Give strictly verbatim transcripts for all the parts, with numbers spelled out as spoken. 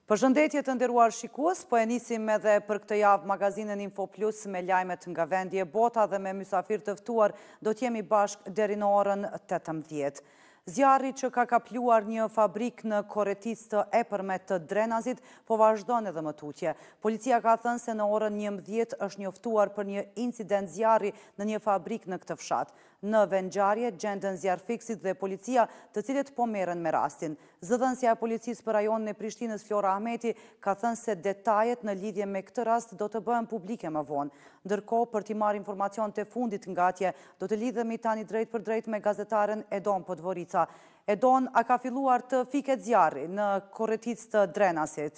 Përshëndetje të nderuar shikues, po e nisim edhe për këtë javë magazinën Info Plus me lajmet nga vendi e bota dhe me mysafir të ftuar do t'jemi bashk deri në orën tetëmbëdhjetë. Zjarri që ka kapluar një fabrik në Korreticë të epërmet të Drenazit, po vazhdon edhe më tutje. Policia ka thënë se në orën njëmbëdhjetë është njoftuar për një incident zjarri në një fabrik në këtë fshat. Në vendngjarje gjenden zjarrfiksit dhe policia, të cilët po merren me rastin. Zëdhënësja e policisë për rajonin e Prishtinës Flora Ahmeti ka thënë se detajet në lidhje me këtë rast do të bëhen publike më vonë. Ndërkohë, për t'i marrë informacion të fundit nga atje, do të lidhemi tani drejt për drejt me gazetaren Edon Podvorica. Edon, a ka filluar të fiket zjarri në Korreticë të Drenasit?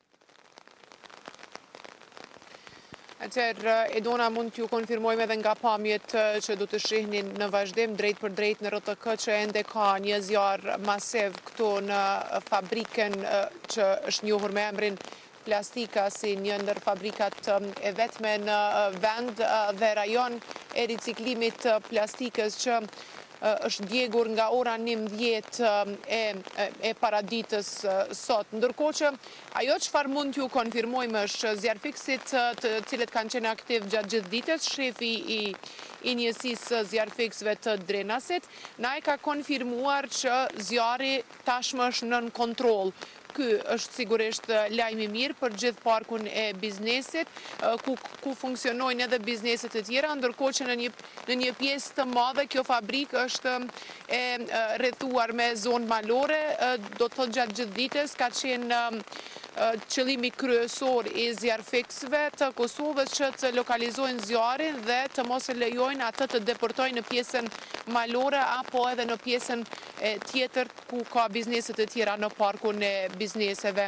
Atëherë, Edona, mund t'ju konfirmojmë edhe nga pamjet që do të shihnin në vazhdim drejt për drejt në R T K që ende ka një zjarr masiv këtu në fabrikën që është njohur me emrin Plastika si një ndër fabrikat e vetme në vend dhe rajon e riciklimit të plastikës që është djegur nga ora njëmbëdhjetë e, e paraditës sot. Ndërkohë që ajo çfarë mund t'ju konfirmojmë është zjarrfiksit të cilët kanë qenë aktiv gjatë gjithë ditës, shefi i i njësisë zjarrfiksve të Drenasit, na e ka konfirmuar që zjarri tashmë është nën kontroll. Ky është sigurisht lajmi mirë për gjithë parkun e biznesit, ku, ku funksionojnë edhe bizneset e tjera, ndërkohë që në një, në një pjesë të madhe kjo fabrikë është e rrethuar me zonë malore, do të thotë gjatë gjithë ditës ka qenë qëllimi kryesor i zjarrfiksve të Kosovës që të lokalizojnë zjarrin dhe të mos e lejojnë atë të deportojnë në pjesën malore apo edhe në pjesën tjetër ku ka bizneset e tjera në parkun e bizneseve.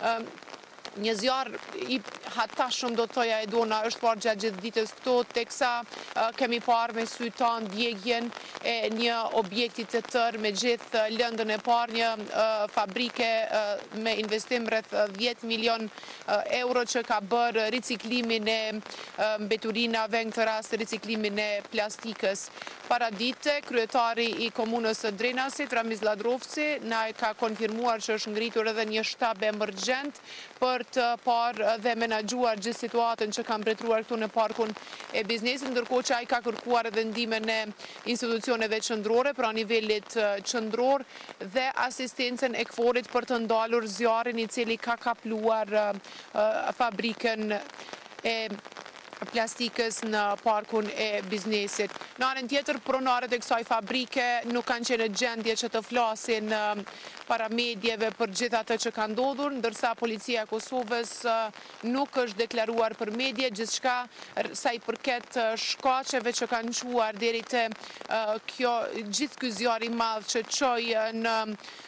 Një zjarr i hatashëm do të thoja Edona është parë gjatë gjithë ditës këto, teksa kemi parë me sy tanë djegjen e një objekti të tërë me gjithë lëndën e parë, një fabrike me investim rreth dhjetë milion euro që ka bërë riciklimin e mbeturinave, në këtë rast riciklimin e plastikës. Paradite, kryetari i komunës së Drenasit, Ramiz Ladrovci, na e ka konfirmuar që është ngritur edhe një shtab emergjent për të parë dhe menaxhuar gjithë situatën që ka mbretëruar këtu në parkun e biznesit, ndërkohë që ai ka kërkuar edhe ndihmën e institucioneve qendrore, pra nivelit qendror dhe asistencën e K F O R-it për të ndalur zjarrin i cili ka kapluar fabrikën e plastikës në parkun e biznesit. Në anën tjetër, pronarët e kësaj fabrike nuk kanë qenë në gjendje që të flasin para medjeve për gjithë atë që ka ndodhur, ndërsa policia e Kosovës nuk është deklaruar për medje gjithçka sa i përket shkaqeve që kanë quar deri te kjo gjithë ky zjarr i madh që çoi në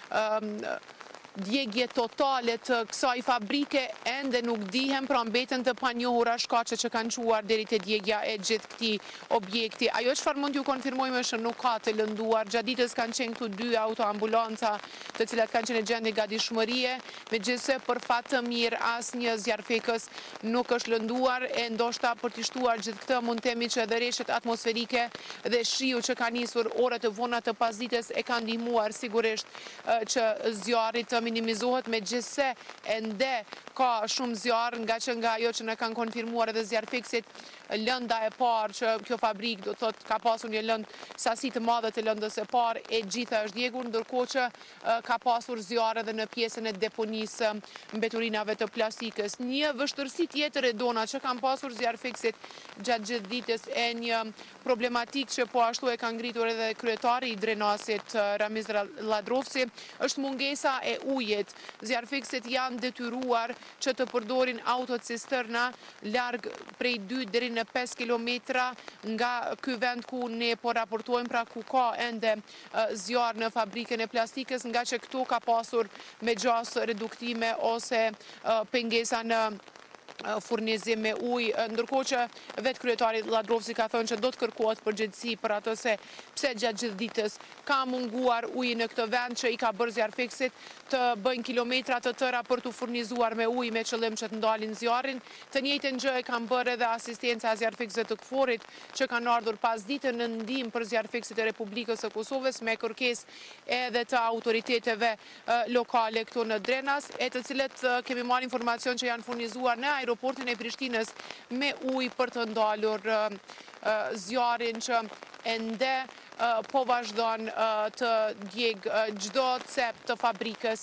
djegje totale të kësaj fabrike ende nuk dihen, pra mbeten të panjohura shkaqe që kanë quar deri te djegja e gjithë këtij objekti. Ajo çfarë mund t'ju konfirmojmë është nuk ka të lënduar. Gjatë ditës kanë qenë këtu dy autoambulanca të cilat kanë qenë në gjendje gatishmërie, megjithëse për fat të mirë asnjë zjarrfikës nuk është lënduar e ndoshta për të shtuar gjithë këtë mund të themi që edhe rreshtet atmosferike dhe shiu që ka nisur orët e vona të pasdites e kanë ndihmuar sigurisht që zjarri të minimizohet, me gjithse ende ka shumë zjarr, nga që nga ajo që në kanë konfirmuar edhe zjarrfiksit, lënda e parë që kjo fabrik do thot ka pasur një lëndë sasi të madhe të lëndës e parë e gjitha është djegur, ndërkohë që ka pasur zjarr edhe në pjesën e deponisë mbeturinave të plastikës. Një vështërsi tjetër e dona që kanë pasur zjarrfiksit gjatë gjithë ditës e një problematik që po ashtu e ka ngritur edhe kryetari i Drenasit Ramiz Ladrovci është mungesa e ujit. Zjarrfiksit janë detyruar që të përdorin autocisterna larg prej dy deri në pesë kilometra nga ky vend ku ne po raportojmë, pra ku ka ende zjarr në fabrikën e plastikës, nga që këtu ka pasur me gjas reduktime ose pengesa në furnizim me ujë, ndërkohë që vetë kryetari Ladrovci ka thënë që do të kërkohet përgjegjësi për ato se pse gjatë gjithë ditës ka munguar uji në këtë vend që i ka bërë zjarfiksit të bëjnë kilometra të tëra për të furnizuar me ujë me qëllim që të ndalin zjarrin. Të njëjtën gjë e kanë bërë edhe asistenca e zjarfikësve të Kforit që kanë ardhur pas ditën në ndihmë për zjarfikësit e Republikës së Kosovës me kërkesë edhe të autoriteteve lokale këtu në Drenas, e të cilët kemi marrë informacion që janë furnizuar në aeroportin e Prishtinës me ujë për të ndalur zjarrin që ende po vazhdon të djeg çdo cep të fabrikës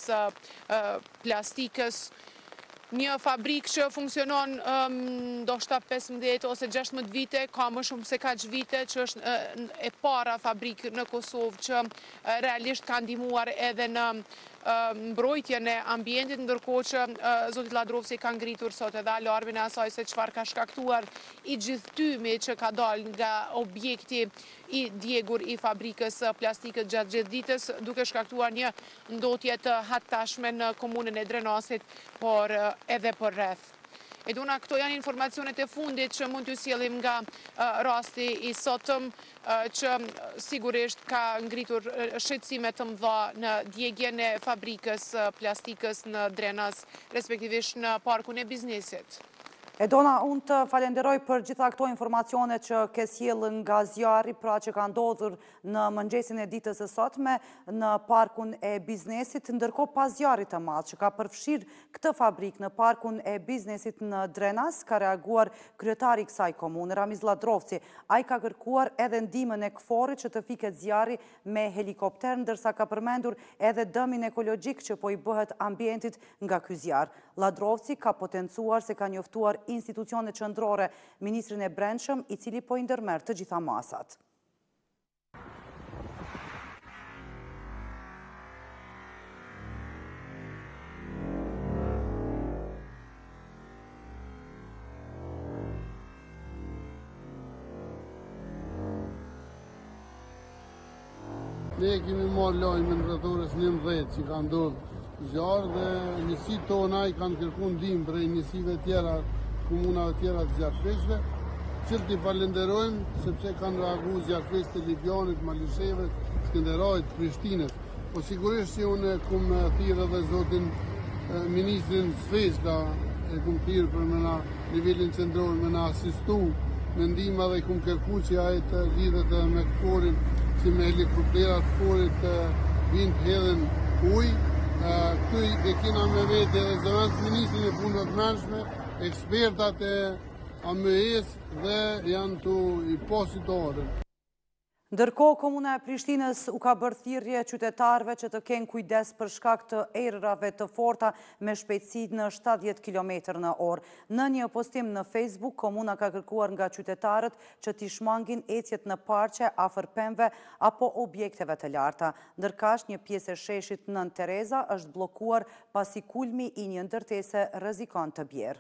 plastikës. Një fabrikë që funksionon ndoshta pesëmbëdhjetë ose gjashtëmbëdhjetë vite, ka më shumë se kaq vite, që është e para fabrikë në Kosovë që realisht ka ndihmuar edhe në mbrojtjen e ambientit, ndërkohë që zoti Ladrovci ka ngritur sot edhe alarmin e asaj se çfarë ka shkaktuar i gjithë tymi që ka dalë nga objekti i djegur i fabrikës plastikës gjatë gjithë ditës, duke shkaktuar një ndotje të hatashme në komunën e Drenasit, por edhe për rreth. Eduna, këto janë informacionet e fundit që mund të sjellim nga rasti i sotëm, që sigurisht ka ngritur shqetësime të mëdha në djegjen e fabrikës plastikës në Drenas, respektivisht në parkun e biznesit. Edona, unë të falenderoj për gjitha këto informacione që ke sjellë nga zjarri, pra që ka ndodhur në mëngjesin e ditës së sotme në parkun e biznesit, ndërkohë pas zjarrit të madh që ka përfshirë këtë fabrikë në parkun e biznesit në Drenas, ka reaguar kryetari i kësaj komune, Ramiz Ladrovci. Ai ka kërkuar edhe ndihmën e Kforit që të fiket zjarri me helikopter, ndërsa ka përmendur edhe dëmin ekologjik që po i bëhet ambientit nga ky zjarr. Ladrovci ka potencuar se ka njoftuar institucionet qendrore, ministrin e Brendshëm, i cili po i ndërmerr të gjitha masat. Ne kemi marrë lajmin rrethorës njëmbëdhjetë që ka ndodhur zjarr dhe njësitë tona i kanë kërkuar ndihmë prej njësive tjera, komunave tjera të zjarfikësve, cilët i falenderojmë sepse kanë reaguar zjarfikësit e Libjanit, Malisheve, Skënderajit, Prishtinës. Po sigurisht që unë kum thirrë edhe zotin ministrin Sfeska, e kum thirrë për me na nivelin qendror me na asistu me ndihmë dhe kum kërkuar që ai të lidhet me Kforin, si me helikopterat Kforit vinë të hedhin ujë. Këtu e kena me vete edhe zëvendës ministrin e punëve të brendshme, ekspertat e A M E-s dhe janë të i positore. Ndërkohë, komuna e Prishtinës u ka bërë thirrje qytetarëve që të kenë kujdes për shkak të errave të forta me shpejtësi në shtatëdhjetë kilometra në orë. Në një postim në Facebook, komuna ka kërkuar nga qytetarët që t'i shmangin ecjet në parqe, afër pemëve apo objekteve të larta. Ndërkaq, një pjesë e sheshit Nën Tereza është bllokuar pasi kulmi i një ndërtese rrezikon të bjerë.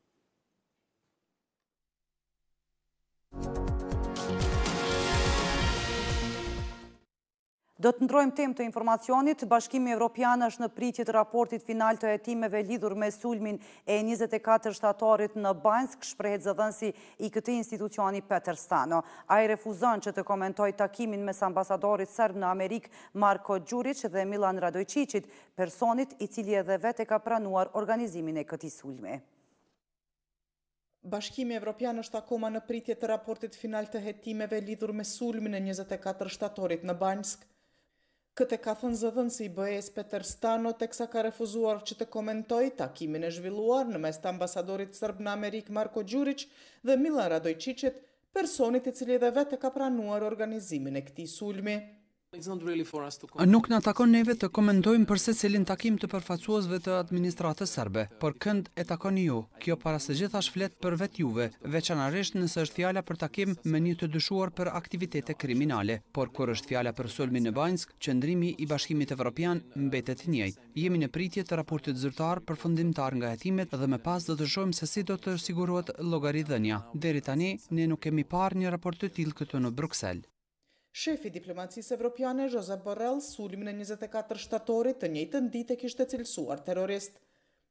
Do të ndrojmë temë të informacionit. Bashkimi Evropian është në pritje të raportit final të hetimeve lidhur me sulmin e njëzet e katër shtatorit në Banjsk, shprehet zëdhënësi i këtij institucioni Peter Stano. Ai refuzon që të komentoj takimin mes ambasadorit serb në Amerikë Marko Đurić dhe Milan Radojčićit, personit i cili edhe vetë ka pranuar organizimin e këtij sulmi. Bashkimi Evropian është akoma në pritje të raportit final të hetimeve lidhur me sulmin e njëzet e katër shtatorit në Banjsk. Këtë ka thënë zëdhënësi i B E-s Peter Stano, teksa ka refuzuar që të komentoj takimin e zhvilluar në mes të ambasadorit serb në Amerikë Marko Đurić dhe Milan Radojčićit, personit i cili edhe vetë ka pranuar organizimin e këtij sulmi. Nuk na takon neve të komentojmë për secilin takim të përfaqësuesve të administratës serbe, por kënd e takoni ju. Kjo para së gjithash flet për vetë juve, veçanërisht nëse është fjala për takim me një të dyshuar për aktivitete kriminale, por kur është fjala për sulmin në Banjsk, qëndrimi i Bashkimit Evropian mbetet i njëjtë. Jemi në pritje të raportit zyrtar përfundimtar nga hetimet dhe më pas do të shohim se si do të sigurohet llogaridhënia. Deri tani ne nuk kemi parë një raport të tillë këtu në Bruksel. Shefi diplomacisë evropiane Josep Borrell sulmin e njëzet e katër shtatorit të njëjtën ditë e kishte cilësuar terrorist.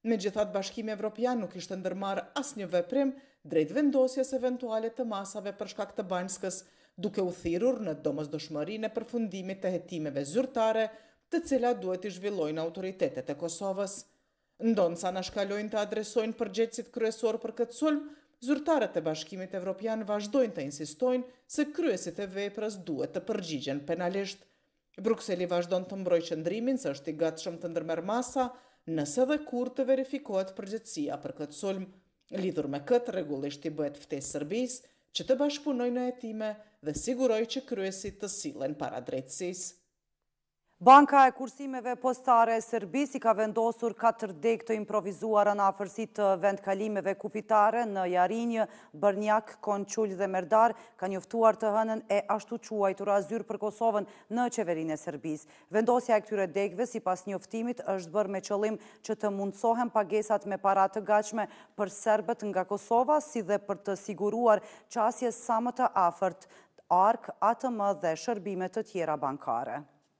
Megjithatë, Bashkimi Evropian nuk ishte ndërmarrë asnjë veprim drejt vendosjes eventuale të masave për shkak të Banjskës, duke u thirrur në domosdoshmërinë e përfundimit të hetimeve zyrtare, të cilat duhet i zhvillojnë autoritetet e Kosovës. Ndonsa na shkalojnë të adresojnë përgjegjësit kryesor për këtë sulm, zyrtarët e Bashkimit Evropian vazhdojnë të insistojnë se kryesit e veprës duhet të përgjigjen penalisht. Brukseli vazhdon të mbrojë qëndrimin se është i gatshëm të ndërmerr masa, nëse dhe kur të verifikohet përgjegjësia për këtë sulm. Lidhur me këtë, rregullisht i bëhet ftesë Serbisë që të bashkëpunojnë në hetime dhe siguroj që kryesit të sillen para drejtësisë. Banka e kursimeve postare e Serbisë i ka vendosur katër degë të improvizuara në afërsi të vendkalimeve kufitare në Jarinjë, Bërnjak, Konqull dhe Merdar, ka njoftuar të hënën e ashtu quajtur azyr për Kosovën në qeverinë e Serbisë. Vendosja e këtyre degëve sipas njoftimit është bërë me qëllim që të mundsohen pagesat me para të gatshme për serbët nga Kosova, si dhe për të siguruar qasje sa më të afërt Ark, A T M dhe shërbime të tjera bankare.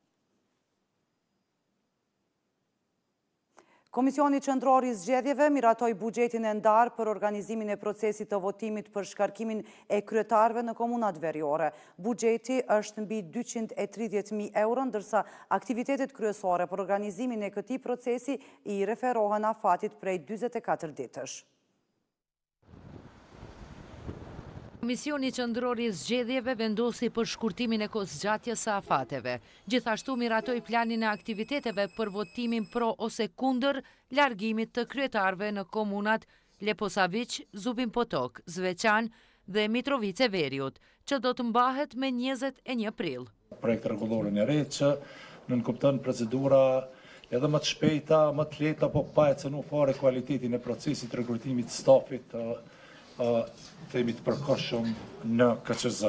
Komisioni Qendror i Zgjedhjeve miratoi buxhetin e ndarë për organizimin e procesit të votimit për shkarkimin e kryetarëve në komunat veriore. Buxheti është mbi dyqind e tridhjetë mijë euro, ndërsa aktivitetet kryesore për organizimin e këtij procesi i referohen afatit prej dyzet e katër ditësh. Komisioni Qendror i Zgjedhjeve vendosi për shkurtimin e kohëzgjatjes së afateve. Gjithashtu miratoi planin e aktiviteteve për votimin pro ose kundër largimit të kryetarëve në komunat Leposavić, Zubin Potok, Zveçan dhe Mitrovice Veriut, që do të mbahet me njëzet e një prill. Projekt rregullorin e re që nënkupton procedura edhe më të shpejta, më të lehta, po pa e cënuar fare cilëtetin e procesit rekrutimit të stafit themi të përkohshëm në K Q Z.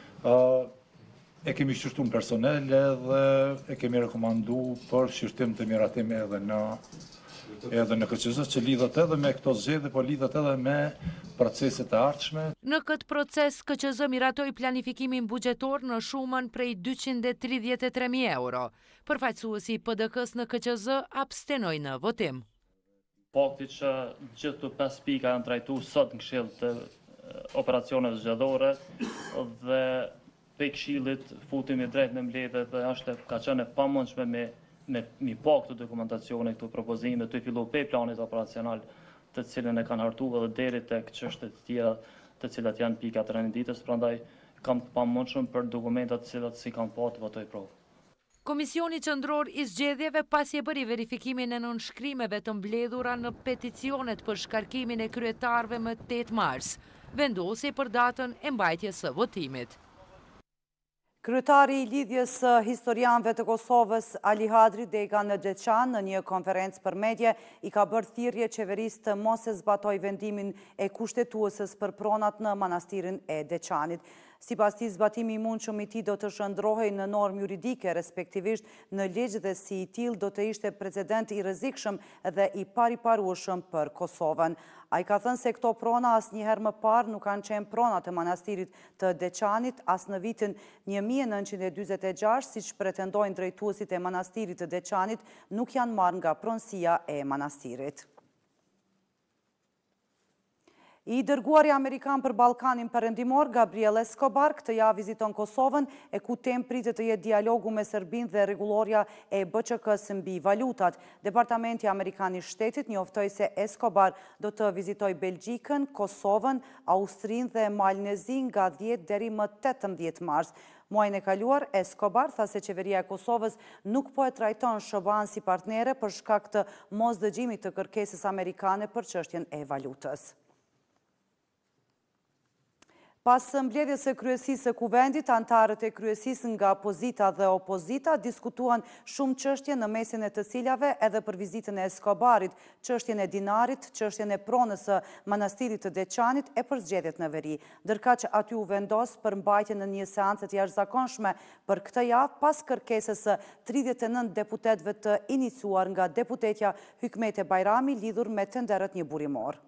E kemi shqyrtuar personel dhe e kemi rekomanduar për shqyrtim të miratim edhe në edhe në K Q Z, që lidhet edhe me këto zgjedhje, po lidhet edhe me proceset e ardhshme. Në këtë proces, K Q Z miratoi planifikimin buxhetor në shumën prej dyqind e tridhjetë e tre mijë euro. Përfaqësuesi i P D K-s në K Q Z abstenoi në votim. Fakti që gjithë të pesë pika janë trajtuar sot në Këshill të operacioneve zgjedhore dhe pe Këshillit futemi drejt në mbledhje dhe është ka qenë e pamundshme me me mi pa këtë dokumentacione, këto propozime të fillu pe planit operacional, të cilën e kanë hartuar edhe deri tek çështjet e tjera, të cilat janë pika të renditës, prandaj kam të pamundshëm për dokumentat të cilat si kanë pa të votoj provë. Komisioni Qendror i Zgjedhjeve pasi e bëri verifikimin e nënshkrimeve të mbledhura në peticionet për shkarkimin e kryetarëve më tetë mars, vendosi për datën e mbajtjes së votimit. Kryetari i lidhjes së historianëve të Kosovës, Ali Hadri Dega në Deçan, në një konferencë për medje, i ka bërë thirrje qeverisë të mos e zbatojë vendimin e kushtetuesës për pronat në manastirin e Deçanit. Sipas tij, zbatimi i mundshëm i tij do të shndrohej në normë juridike, respektivisht në ligj, dhe si i tillë do të ishte precedent i rrezikshëm dhe i pariparueshëm për Kosovën. Ai ka thënë se këto prona asnjëherë më parë nuk kanë qenë prona të manastirit të Deçanit, as në vitin një mijë e nëntëqind e dyzet e gjashtë, siç pretendojnë drejtuesit e manastirit të Deçanit, nuk janë marrë nga pronësia e manastirit. I dërguari Amerikan për Ballkanin Perëndimor, Gabriel Escobar, këtë javë viziton Kosovën, e ku temë pritet të jetë dialogu me Serbinë dhe rregulloria e B Q K-s mbi valutat. Departamenti Amerikan i Shtetit njoftoi se Escobar do të vizitojë Belgjikën, Kosovën, Austrinë dhe Malnezinë nga dhjetë deri më tetëmbëdhjetë mars. Muajin e kaluar, Escobar tha se qeveria e Kosovës nuk po e trajton SHBA-n si partnere për shkak të mosdëgjimit të kërkesës amerikane për çështjen e valutës. Pas mbledhjes së kryesisë së kuvendit, antarët e kryesisë nga pozita dhe opozita diskutuan shumë çështje, në mesin e të ciljave edhe për vizitën e Escobarit, çështjen e dinarit, çështjen e pronës së manastirit të Deçanit e për zgjedhjet në veri, ndërkaq që aty u vendos për mbajtjen në një seancë të jashtëzakonshme për këtë javë pas kërkesës së tridhjetë e nëntë deputetëve të iniciuar nga deputetja Hykmete Bajrami lidhur me tenderët një burimor.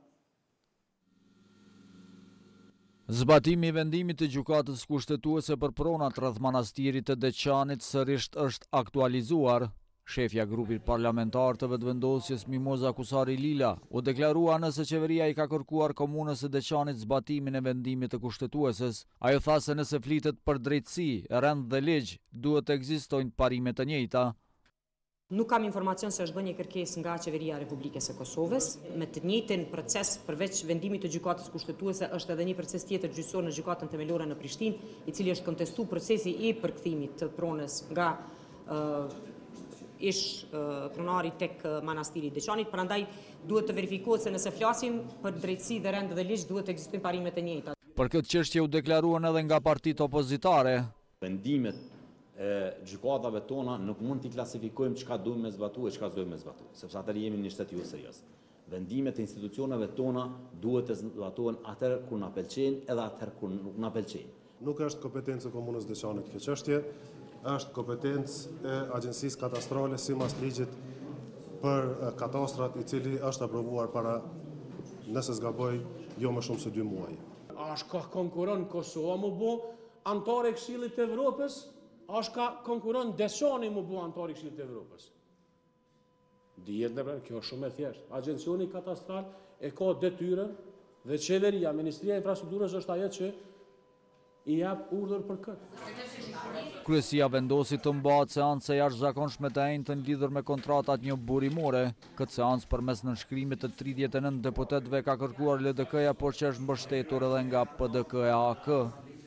Zbatimi i vendimit të gjykatës kushtetuese për pronat rreth manastirit të Deçanit sërish është aktualizuar. Shefja grupit parlamentar të vetëvendosjes Mimoza Kusari Lila u deklarua nëse qeveria i ka kërkuar komunës së Deçanit zbatimin e vendimit të kushtetueses. Ajo tha se nëse flitet për drejtësi, rend dhe ligj, duhet të ekzistojnë parime të njëjta. Nuk kam informacion se është bërë një kërkesë nga Qeveria e Republikës së Kosovës. Me të njëjtin proces përveç vendimit të gjykatës kushtetuese është edhe një proces tjetër gjyqësor në gjykatën themelore në Prishtinë, i cili është kontestuar procesi i përkthimit të pronës nga uh, ish uh, pronari tek uh, manastiri i Deçanit. Prandaj duhet të verifikohet se nëse flasim për drejtësi dhe rend dhe ligj, duhet të ekzistojnë parime të njëjta. Për këtë çështje u deklaruan edhe nga partitë opozitare. Vendimet e gjykatave tona nuk mund t'i klasifikojmë çka duhet me zbatuar e çka s'duhet me zbatuar, sepse atëherë jemi në një shtet jo serioz. Vendimet e institucioneve tona duhet të zbatohen atëherë kur na pëlqejnë edhe atëherë kur nuk na pëlqejnë. Nuk është kompetencë e komunës Deçanit kjo çështje, është kompetencë e Agjencisë Katastrale sipas ligjit për katastrat, i cili është aprovuar para, nëse s'gaboj, jo më shumë se dy muaj. A shka konkuron Kosova më bu antare e Këshillit të Evropës? A shka konkuron Deçani më bu antare e Këshillit të Evropës? Dihet në kjo është shumë e thjeshtë. Agjencioni Katastral e ka detyrën dhe qeveria, Ministria e Infrastrukturës është ajo që i jap urdhër për këtë. Kryesia vendosi të mbahet seancë e jashtëzakonshme të enjtën lidhur me kontratat një burimore. Këtë seancë përmes nënshkrimit të tridhjetë e nëntë deputetëve ka kërkuar L D K-ja, por që është mbështetur edhe nga P D K e A K.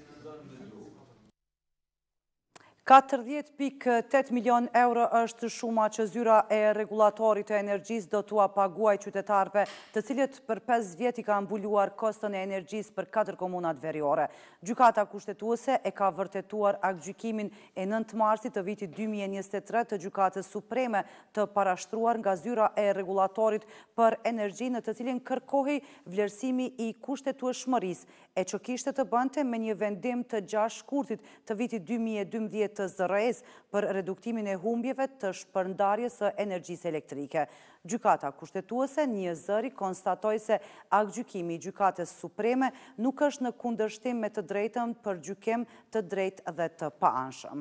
katërdhjetë pikë tetë milion euro është shuma që zyra e regulatorit të energjisë do t'ua paguaj qytetarëve, të cilët për pesë vjet i ka mbuluar kostën e energjisë për katër komunat veriore. Gjykata kushtetuese e ka vërtetuar aktgjykimin e nëntë marsit të vitit dy mijë e njëzet e tre të Gjykatës Supreme të parashtruar nga zyra e regulatorit për energji, në të cilin kërkohej vlerësimi i kushtetueshmërisë, e që kishte të bënte me një vendim të gjashtë shkurtit të vitit dy mijë e dymbëdhjetë të Z R E-s për reduktimin e humbjeve të shpërndarjes së energjisë elektrike. Gjykata kushtetuese një zëri konstatoi se aktgjykimi i Gjykatës Supreme nuk është në kundërshtim me të drejtën për gjykim të drejtë dhe të paanshëm.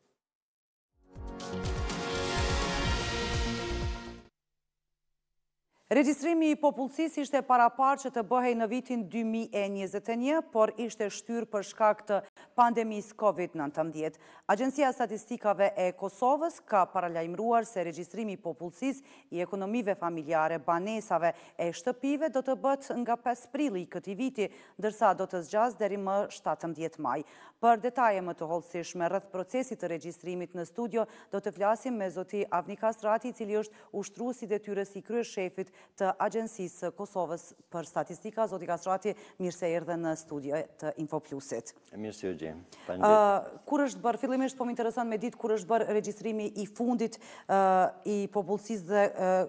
Regjistrimi i popullsisë ishte parapar që të bëhej në vitin dy mijë e njëzet e një, por ishte shtyrë për shkak të pandemisë COVID nëntëmbëdhjetë. Agjencia e Statistikave e Kosovës ka paralajmëruar se regjistrimi i popullsisë i ekonomive familjare, banesave e shtëpive do të bëhet nga pesë prilli i këtij viti, ndërsa do të zgjasë deri më shtatëmbëdhjetë maj. Për detaje më të hollësishme rreth procesit të regjistrimit në studio, do të flasim me zoti Avni Kastrati, i cili është ushtruesi i detyrës i kryeshefit të Agjencisë Kosovës për Statistika. Zoti Kastrati, mirë se erdhe në studio të Infoplusit. Mirë se u gjem. Kur është bërë, fillimisht po më intereson me ditë kur është bërë regjistrimi i fundit i popullsisë dhe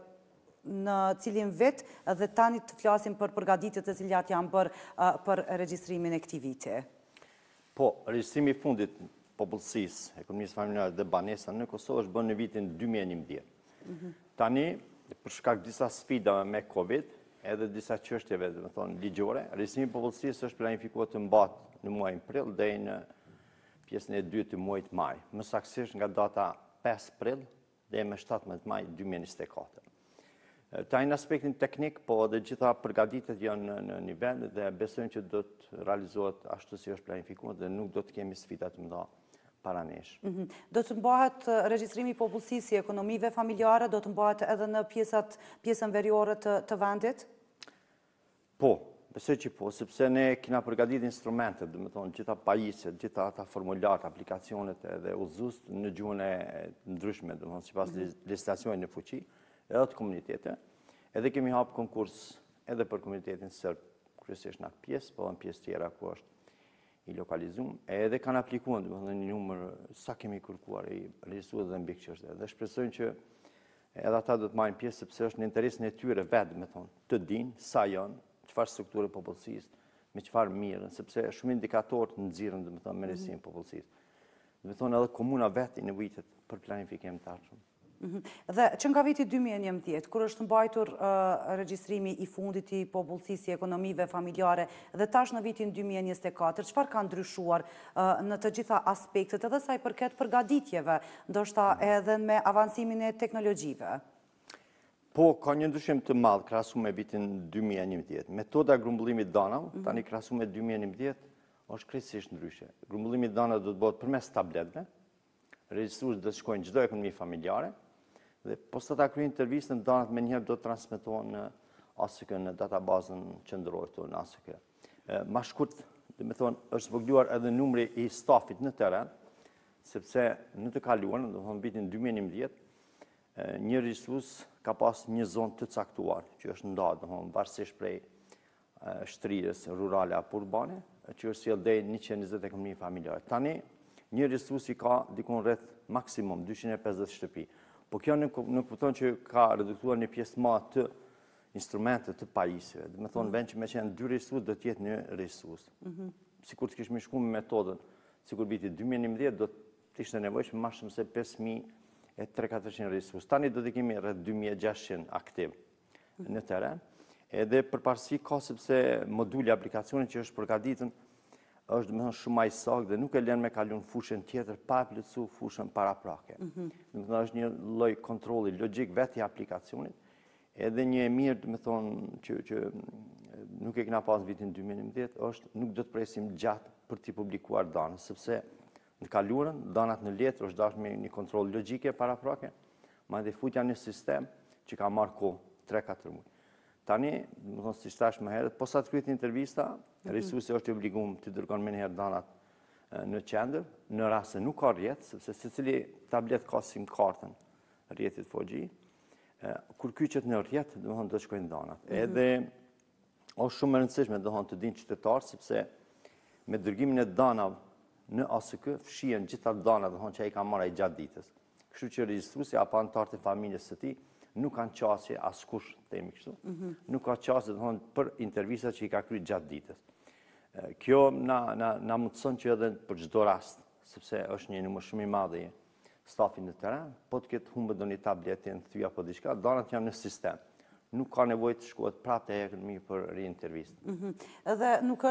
në cilin vet dhe tani të flasim për përgatitjet të cilat janë bërë për regjistrimin e këtij viti. Po, regjistrimi i fundit popullsisë, ekonomisë familjare dhe banesa në Kosovë është bërë në vitin dy mijë e njëmbëdhjetë. Tani, për shkak disa sfidave me Covid, edhe disa çështjeve, do të thonë, ligjore, regjistrimi i popullsisë është planifikuar të mbahet në muajin prill deri në pjesën e dytë të muajit maj, më saktësisht nga data pesë prill deri më shtatëmbëdhjetë maj dy mijë e njëzet e katër. Tani në aspektin teknik, po dhe gjitha përgatitjet janë në nivel dhe besojmë që do të realizohet ashtu si është planifikuar dhe nuk do të kemi sfida të mëdha para nesh. Do të mbahet regjistrimi i popullsisë i ekonomive familjare, do të mbahet edhe në pjesën veriore të vendit? Po, besoj që po, sepse ne kena përgatitur instrumentet, do të thonë gjitha pajisjet, gjitha ata formularët, aplikacionet edhe udhëzues në gjuhën e ndryshme, do të thonë sipas legjislacionit në fuqi, edhe të komunitete. Edhe kemi hapë konkurs edhe për komunitetin sërb, kryesisht në atë pjesë, po edhe në pjesë tjera ku është i lokalizuar, edhe kanë aplikuar domethënë një numër sa kemi kërkuar i regjistruar dhe mbi çështje. Dhe shpresojmë që edhe ata do të marrin pjesë sepse është në interesin e tyre vetë, domethënë, të dinë sa janë, çfarë strukture popullsisë, me çfarë mirën, sepse shumë indikatorë nxirren domethënë me rësinë popullsisë. Domethënë edhe komuna vetë i nevojitet për planifikim të ardhshëm. Dhe që nga viti dy mijë e njëmbëdhjetë, kur është mbajtur regjistrimi i fundit i popullsisë, ekonomive familjare, dhe tash në vitin dy mijë e njëzet e katër, çfarë ka ndryshuar në të gjitha aspektet, edhe sa i përket përgatitjeve, ndoshta edhe me avancimin e teknologjive? Po, ka një ndryshim të madh krahasu me vitin dy mijë e njëmbëdhjetë. Metoda grumbullimit danave, tani krahasu me dy mijë e njëmbëdhjetë, është krejtësisht ndryshe. Grumbullimi i danave do të bëhet përmes tabletëve, regjistrues do të shkojnë çdo ekonomi familjare, dhe posa ta kryejnë intervistën, danat me njëherë do të transmetohen në A S K, në databazën qendrore të në A S K. Ma shkurt, dhe me thonë, është zvogluar edhe numri i stafit në teren, sepse në të kaluarën, dhe me thonë, vitin dy mijë e njëmbëdhjetë, një regjistrues ka pas një zonë të caktuar, që është ndarë, dhe me thonë, varësisht prej shtrirës rurale apo urbane, që është sjell deri njëqind e njëzet ekonomi familjare. Tani, një regjistrues i ka dikon rreth maksimum dyqind e pesëdhjetë shtëpi. Po kjo nuk kupton që ka reduktuar një pjesë ma të instrumente të pajisjeve. Dhe me thonë, vend që me qenë dy regjistrues do t'jetë një regjistrues. Sikur të kishme shku me metodën, sikur viti dy mijë e njëmbëdhjetë do t'ishte nevojshme më shumë se pesë mijë e tre mijë e katërqind regjistrues. Tani do të kemi rreth dy mijë e gjashtëqind aktiv në teren. Edhe përparësi ka sepse moduli aplikacionit që është përgatitën është dhe me thonë shumë ma i saktë dhe nuk e lën me kalun fushën tjetër pa e plëcu fushën paraprake. Dhe me thonë është një lloj kontrolli logjik vetë i aplikacionit, edhe një e mirë dhe me thonë që nuk e kena pas vitin dy mijë e njëmbëdhjetë, është nuk do të presim gjatë për t'i publikuar danët, sepse në kaluarën, danat në letër është dashur me një kontroll logjike paraprake, ma dhe futja një sistem që ka marrë kohë tre katër muaj. Tani, më thonë si shtash më herët, posa të kryet intervista, regjistruesi është i obliguar të dërgon me njëherë danat në qendër, në rast se nuk ka rrjet, sepse secili tablet ka sim kartën rrjetit four G, kur kyqet në rrjet, do të thonë do të shkojnë danat. Edhe është shumë e rëndësishme do të thonë të dinë qytetarë, sepse me dërgimin e danave në A S K fshihen gjitha danat, do të thonë që ai ka marrë ai gjatë ditës. Kështu që regjistruesi apo anëtarët e familjes së tij nuk kanë qasje askush, themi kështu, nuk ka qasje, dhe thonë, për intervistat që i ka kryer gjatë ditës. Kjo na mundëson që edhe për çdo rast, sepse është një numër shumë i madh i stafit në teren, po të ketë humbë do një tabletin, thyja apo diçka, danat janë në sistem. Nuk ka nevojë të shkohet prapë te ekonomi për riintervistë. Dhe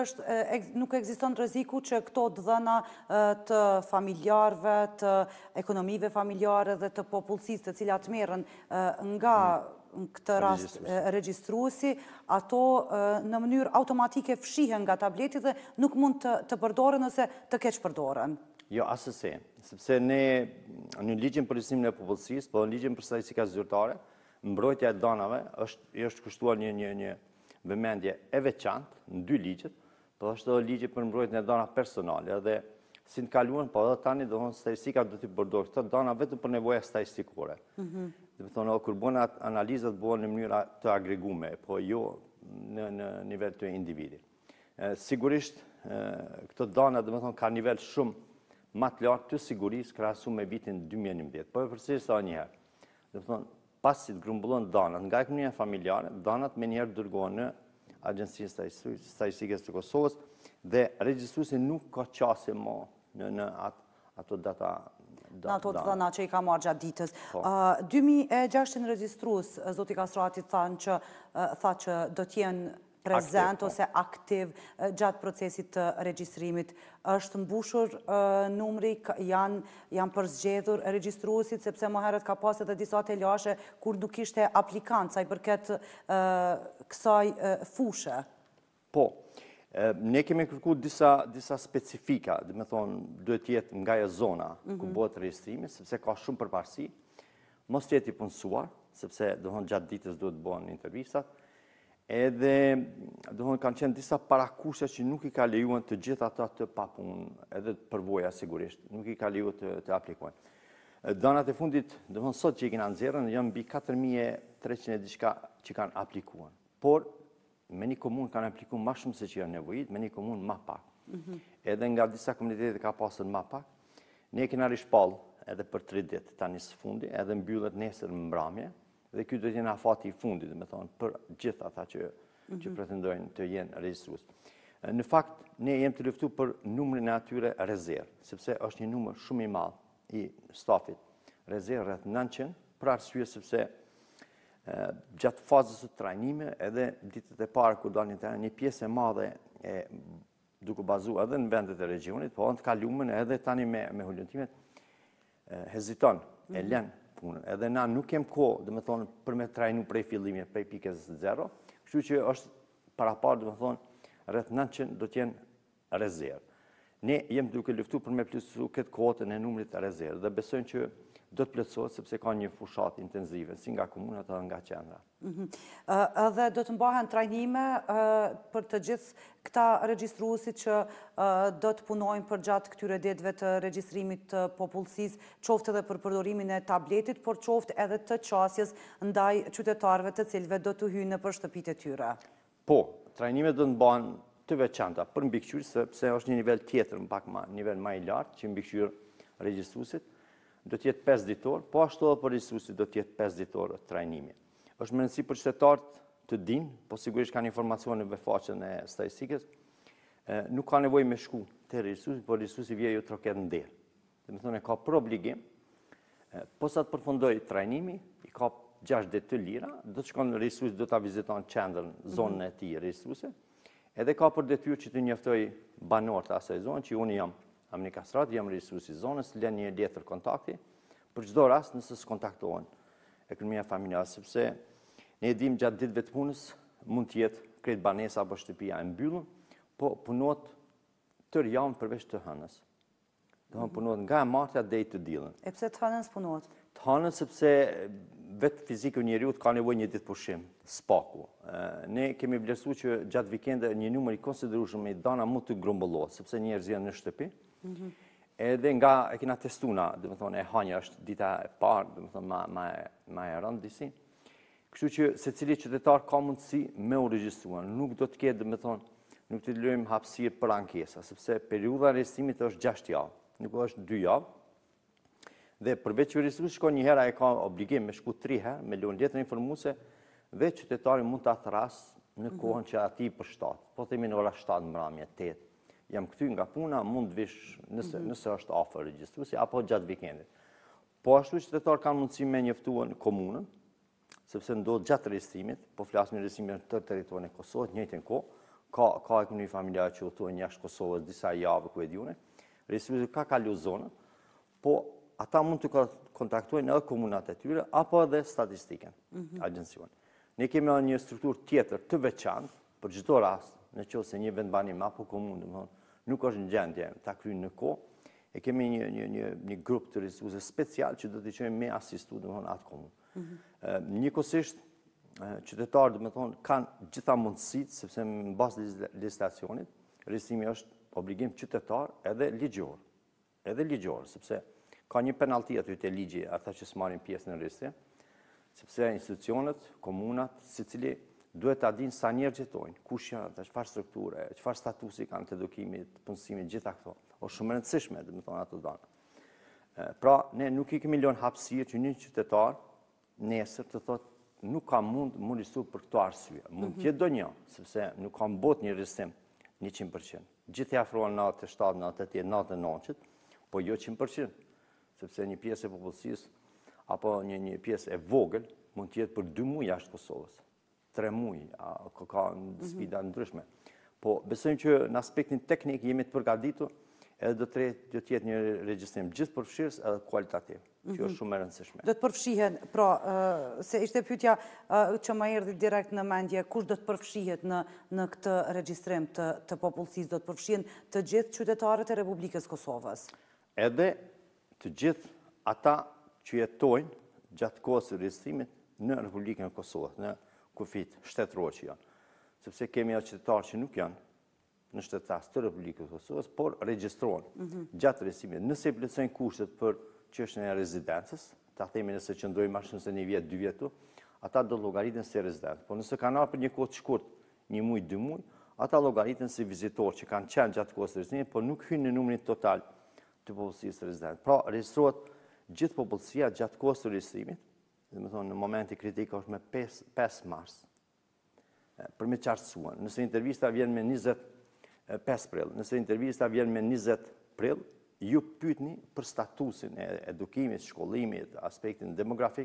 nuk ekziston rreziku që këto dhëna të familjarëve, të ekonomive familjare dhe të popullsisë të cilat merren nga në këtë rast regjistruesi, ato në mënyrë automatike fshihen nga tableti dhe nuk mund të përdoren ose të keq përdoren. Jo, asëse, sepse ne në ligjin për regjistrimin e popullsisë, po në ligjin për statistikat zyrtare, mbrojtja e danave është kushtuar një vëmendje e veçantë në dy ligjet, po është edhe ligji për mbrojtjen e dana personale, edhe si në kaluan, po edhe tani do thonë statistika do t'i përdorë këto dana vetëm për nevoja statistikore. Dhe me thonë, kur bëhen analizat bëhen në mënyra të agregume, po jo në nivel të individit. Sigurisht, këto dana dhe me thonë ka nivel shumë ma të lartë të sigurisë krahasu me vitin dy mijë e njëmbëdhjetë. Po e përsëris sa njëherë. Dhe me thonë, pasi të grumbullon danat nga ekonomia familjare, danat me njerë dërgohen në Agjencinë Statistikës të Kosovës dhe regjistruesi nuk ka qasje më në ato data. Në ato të dhëna që i ka marrë gjatë ditës. dy mijë e gjashtëqind regjistrues, zoti Kastrati tha që do t'jenë prezent ose aktiv gjatë procesit të regjistrimit. Është mbushur numri, janë përzgjedhur regjistruesit, sepse më herët ka pas edhe disa telashe kur nuk ishte aplikant, sa i përket kësaj fushë. Po, ne kemi kërku disa specifika, dhe me thonë, duhet jetë nga e zona ku bëhet regjistrimi, sepse ka shumë përparësi, mos jetë i punësuar, sepse dhe thonë gjatë ditës duhet bëhen intervistat, edhe kanë qenë disa parakushe që nuk i ka lejuar të gjitha ata të papun, edhe përvoja sigurisht, nuk i ka lejuar të aplikojnë. Danat e fundit, dhe thonë sot që i kena nxjerrën, janë mbi katër mijë e treqind e diçka që kanë aplikuar. Por, me një komunë kanë aplikuar ma shumë se që janë nevojit, me një komunë ma pak. Edhe nga disa komunitetet ka pasën ma pak, ne kena rishpall edhe për tre ditë tani së fundi, edhe mbyllet nesër në mbrëmje, dhe kjo do t'jenë afati i fundit, dhe me thonë, për gjithë ata që pretendojnë të jenë regjistrues. Në fakt, ne jem të luftu për numrin e atyre rezervë, sepse është një numër shumë i madh i stafit. Rezervë rreth nëntëqind, për arsye sepse gjatë fazës të trajnime, edhe ditët e parë kur dalin të një pjesë e madhe e duke bazu edhe në vendet e regionit, po në të kalumen edhe tani me, me hulluntimet, heziton, e len punën. Edhe na nuk kem kohë, dhe me thonë, për me trajnu prej fillimit, prej pikës zero, kështu që është para parë, dhe me thonë, rreth nëntëqind do t'jenë rezervë. Ne jem duke luftu për me plusu këtë kohëtën e numrit të rezervë, dhe besojnë që do të plotësohet sepse ka një fushat intenzive, si nga komunat edhe nga qendra. Edhe do të mbahen trajnime për të gjithë këta regjistruesit që do të punojnë për gjatë këtyre ditëve të regjistrimit të popullsisë, qoftë edhe për përdorimin e tabletit, por qoftë edhe të qasjes ndaj qytetarëve të cilëve do të hyjnë nëpër shtëpitë e tyre. Po, trajnimet do të mbahen të veçanta për mbikëqyrje, sepse është një nivel tjetër, më pak më nivel më i lartë që mbikëqyr regjistruesit. Do t'jetë pesë ditor, po ashtu edhe për regjistruesit do t'jetë pesë ditor trajnimi. Është më rëndësi për qytetarët të dinë, po sigurisht kanë informacione në faqen e statistikës, nuk ka nevojë me shku te regjistruesi, por regjistruesi vjen ju troket në derë. Do të thonë ka për obligim, posa të përfundoj trajnimi, i ka gjashtë ditë të lira, do të shkon në regjistruesi, do ta viziton qendrën, zonën e tij regjistruesi, edhe ka për detyrë që të njoftoj banorët e asaj zone që unë jam Amni Kastrat, jam regjistruesi i zonës, lën një letër kontakti për çdo rast nëse s'kontaktohen ekonomia familjare, sepse ne e dim gjatë ditëve të punës mund të jetë krejt banesa apo shtëpia e mbyllur, po punohet tërë javën përveç të hënës. Do të thonë punohet nga e martja deri të diellën. E pse të hënës punohet? Të hënën sepse vetë fiziku i njeriut ka nevojë një ditë pushim, spaku. Ne kemi vlerësuar që gjatë vikendeve një numër i konsiderueshëm i dana mund të grumbullohet, sepse njerëzit janë në shtëpi. Edhe nga e kena testuna, dhe më thonë, e hanja është dita e parë, dhe më thonë, ma e rëndë disi. Kështu që se cili qytetar ka mundësi me u regjistruar. Nuk do të ketë, dhe më thonë, nuk të lëjmë hapësirë për ankesa, sepse periudha e regjistrimit është gjashtë javë, nuk është dy javë. Dhe përveç që regjistruesi shkon një hera e ka obligim me shku tri herë, me lënë letër informuese, dhe qytetari mund të atëras në kohën që ati për shtatë. Po themi në ora shtatë mbrëmje, tetë. Jam këty nga puna, mund të vish nëse, nëse është afër regjistruesi, apo gjatë vikendit. Po ashtu qytetarë kanë mundësi me njoftuar komunën, sepse ndodh gjatë regjistrimit, po flasim në regjistrimin të teritorin e Kosovës, njëjtën kohë, ka ka ekonomi familjare që udhtojnë jashtë Kosovës disa javë ku e diunë. Regjistruesi ka kalu zonën, po ata mund të kontaktojnë edhe komunat e tyre apo edhe statistikën, agjencion. Ne kemi një strukturë tjetër të veçantë për çdo rast, nëse një vendbanim apo komunë, domethënë nuk është në gjendje ta kryejë në kohë, e kemi një një një një grup të regjistruesve special që do të çojmë me asistu domethënë atë komunë. Njëkohësisht qytetarët domethënë kanë gjitha mundësitë sepse në bazë të legjislacionit, regjistrimi është obligim qytetar edhe ligjor. Edhe ligjor, sepse ka një penallti aty te ligji ata që s'marrin pjesë në regjistrim, sepse institucionet, komunat, secili duhet ta dinë sa njerëz jetojnë, kush janë, çfarë strukture, çfarë statusi kanë të edukimit, të punësimit, gjitha këto. Është shumë e rëndësishme, domethënë ato dana. Pra, ne nuk i kemi lënë hapësirë që një qytetar nesër të thotë nuk ka mund më regjistruar për këto arsye. Mund të jetë donjë, sepse nuk ka mbot një regjistrim njëqind përqind. Gjithë afrohen nëntëdhjetë e shtatë, nëntëdhjetë e nëntëdhjetë e nëntëdhjetë, po jo njëqind përqind, sepse një pjesë e popullsisë apo një një pjesë e vogël mund të jetë për dy muaj jashtë Kosovës. Tre muaj, ka në sfida ndryshme. Po besojmë që në aspektin teknik jemi të përgatitur edhe do të jetë një regjistrim gjithë përfshirës edhe kualitativ, që është shumë e rëndësishme. Do të përfshihen, pra, se ishte pyetja që më erdhi direkt në mendje, kush do të përfshihet në këtë regjistrim të popullsisë, do të përfshihen të gjithë qytetarët e Republikës Kosovës? Edhe të gjithë ata që jetojnë gjatë kohës së regjistrimit në Republikën e Kosovës, në kufit shtetëror që janë. Sepse kemi ato qytetarë që nuk janë në shtetas të Republikës Kosovës, por regjistrohen gjatë regjistrimit. Nëse i plotësojnë kushtet për çështjen e rezidencës, ta themi nëse qëndrojnë më shumë se një vjet, dy vjet, ata do llogariten si rezidentë. Po nëse kanë ardhur për një kohë të shkurtë, një muaj, dy muaj, ata llogariten si vizitorë që kanë qenë gjatë kohës së regjistrimit, por nuk hynë në numrin total të popullsisë rezidentë. Pra, regjistrohet gjithë popullsia gjatë kohës së regjistrimit. Dhe me thonë, në momenti kritik është me pesë mars, për me qartësuan. Nëse intervista vjen me njëzet e pesë prill, nëse intervista vjen me njëzet prill, ju pyetni për statusin e edukimit, shkollimit, aspektin demografik,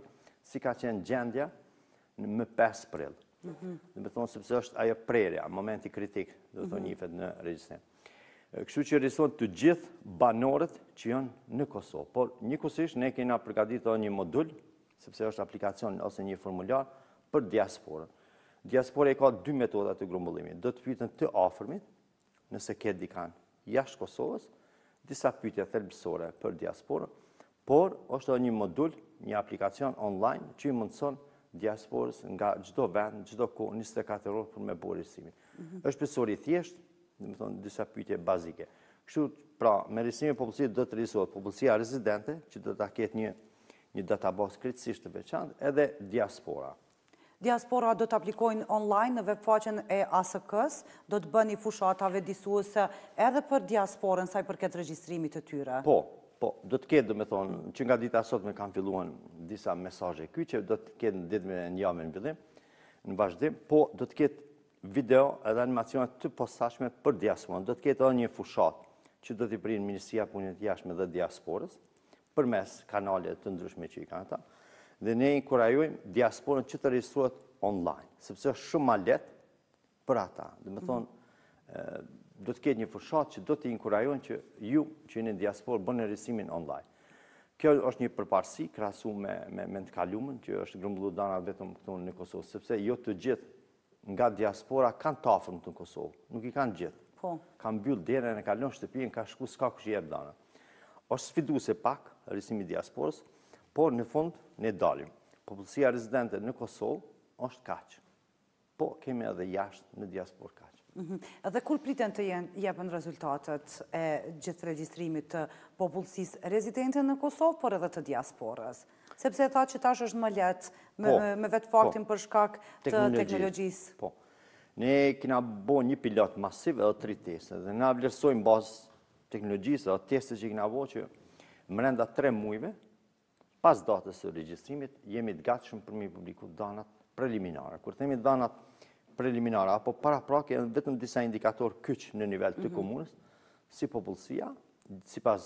si ka qenë gjendja në më pesë prill. Dhe me thonë sepse është ajo prerja, momenti kritik, dhe me thonë njifet në regjistrim. Kështu që rison të gjithë banorët që janë në Kosovë. Por njëkohësisht ne kena përgatitur një modul, sepse është aplikacion ose një formular për diasporën. Diaspora ka dy metoda të grumbullimit. Do të pyeten të afërmit, nëse ke dikan jashtë Kosovës, disa pyetje thelbësore për diasporën, por është një modul, një aplikacion online që i mundson diasporës nga çdo vend, çdo kohë njëzet e katër orë për me bërë regjistrim. Është përsori i thjeshtë, do të thonë disa pyetje bazike. Kështu pra, me regjistrimin e popullsisë do të regjistruohet popullsia rezidente, që do ta ketë një një database kritikisht të veçantë, edhe diaspora. Diaspora do të aplikojnë online në webfaqen e A S K-s, do të bëni fushatave disuese edhe për diasporën sa i përket regjistrimit të tyre. Po, po, do të ketë, do me thonë, që nga dita sot me kanë filluar disa mesazhe ky që do të ketë në ditën e njavën në fillim, në vazhdim, po do të ketë video edhe animacione të posaçme për diasporën. Do të ketë edhe një fushat që do t'i prinë Ministria e Punëve të Jashtme dhe Diasporës përmes kanale të ndryshme që i kanë ata. Dhe ne inkurajojmë diasporën që të regjistruohet online, sepse është shumë më lehtë për ata. Do të thonë, do të ketë një fushat që do t'i inkurajojnë që ju që jeni në diasporë bëni regjistrimin online. Kjo është një përparësi krahasuar me me, me të kaluamën që është grumbulluar dana vetëm këtu në Kosovë, sepse jo të gjithë nga diaspora kanë të afërm në Kosovë, nuk i kanë gjithë. Po. Kanë mbyll derën e kalon shtëpinë, ka shku s'ka kush i jep dana. Është sfiduese pak regjistrimi i diasporës, por në fund ne dalim. Popullsia rezidente në Kosovë është kaq. Po kemi edhe jashtë në diasporë kaq. Edhe kur priten të jepen rezultatet e gjithë regjistrimit të popullsisë rezidente në Kosovë, por edhe të diasporës? Sepse e tha që tash është më lehtë me vetë faktin për shkak të teknologjisë. Po. Ne kena bo një pilot masiv edhe tri teste, dhe na vlerësojmë bazë teknologjisë edhe teste që kena bo që mrenda tre muajve, pas datës së regjistrimit, jemi të gatshëm për me publiku danat preliminare. Kur themi danat preliminare, apo para prake, janë vetëm disa indikator kyç në nivel të komunës, si popullsia, si pas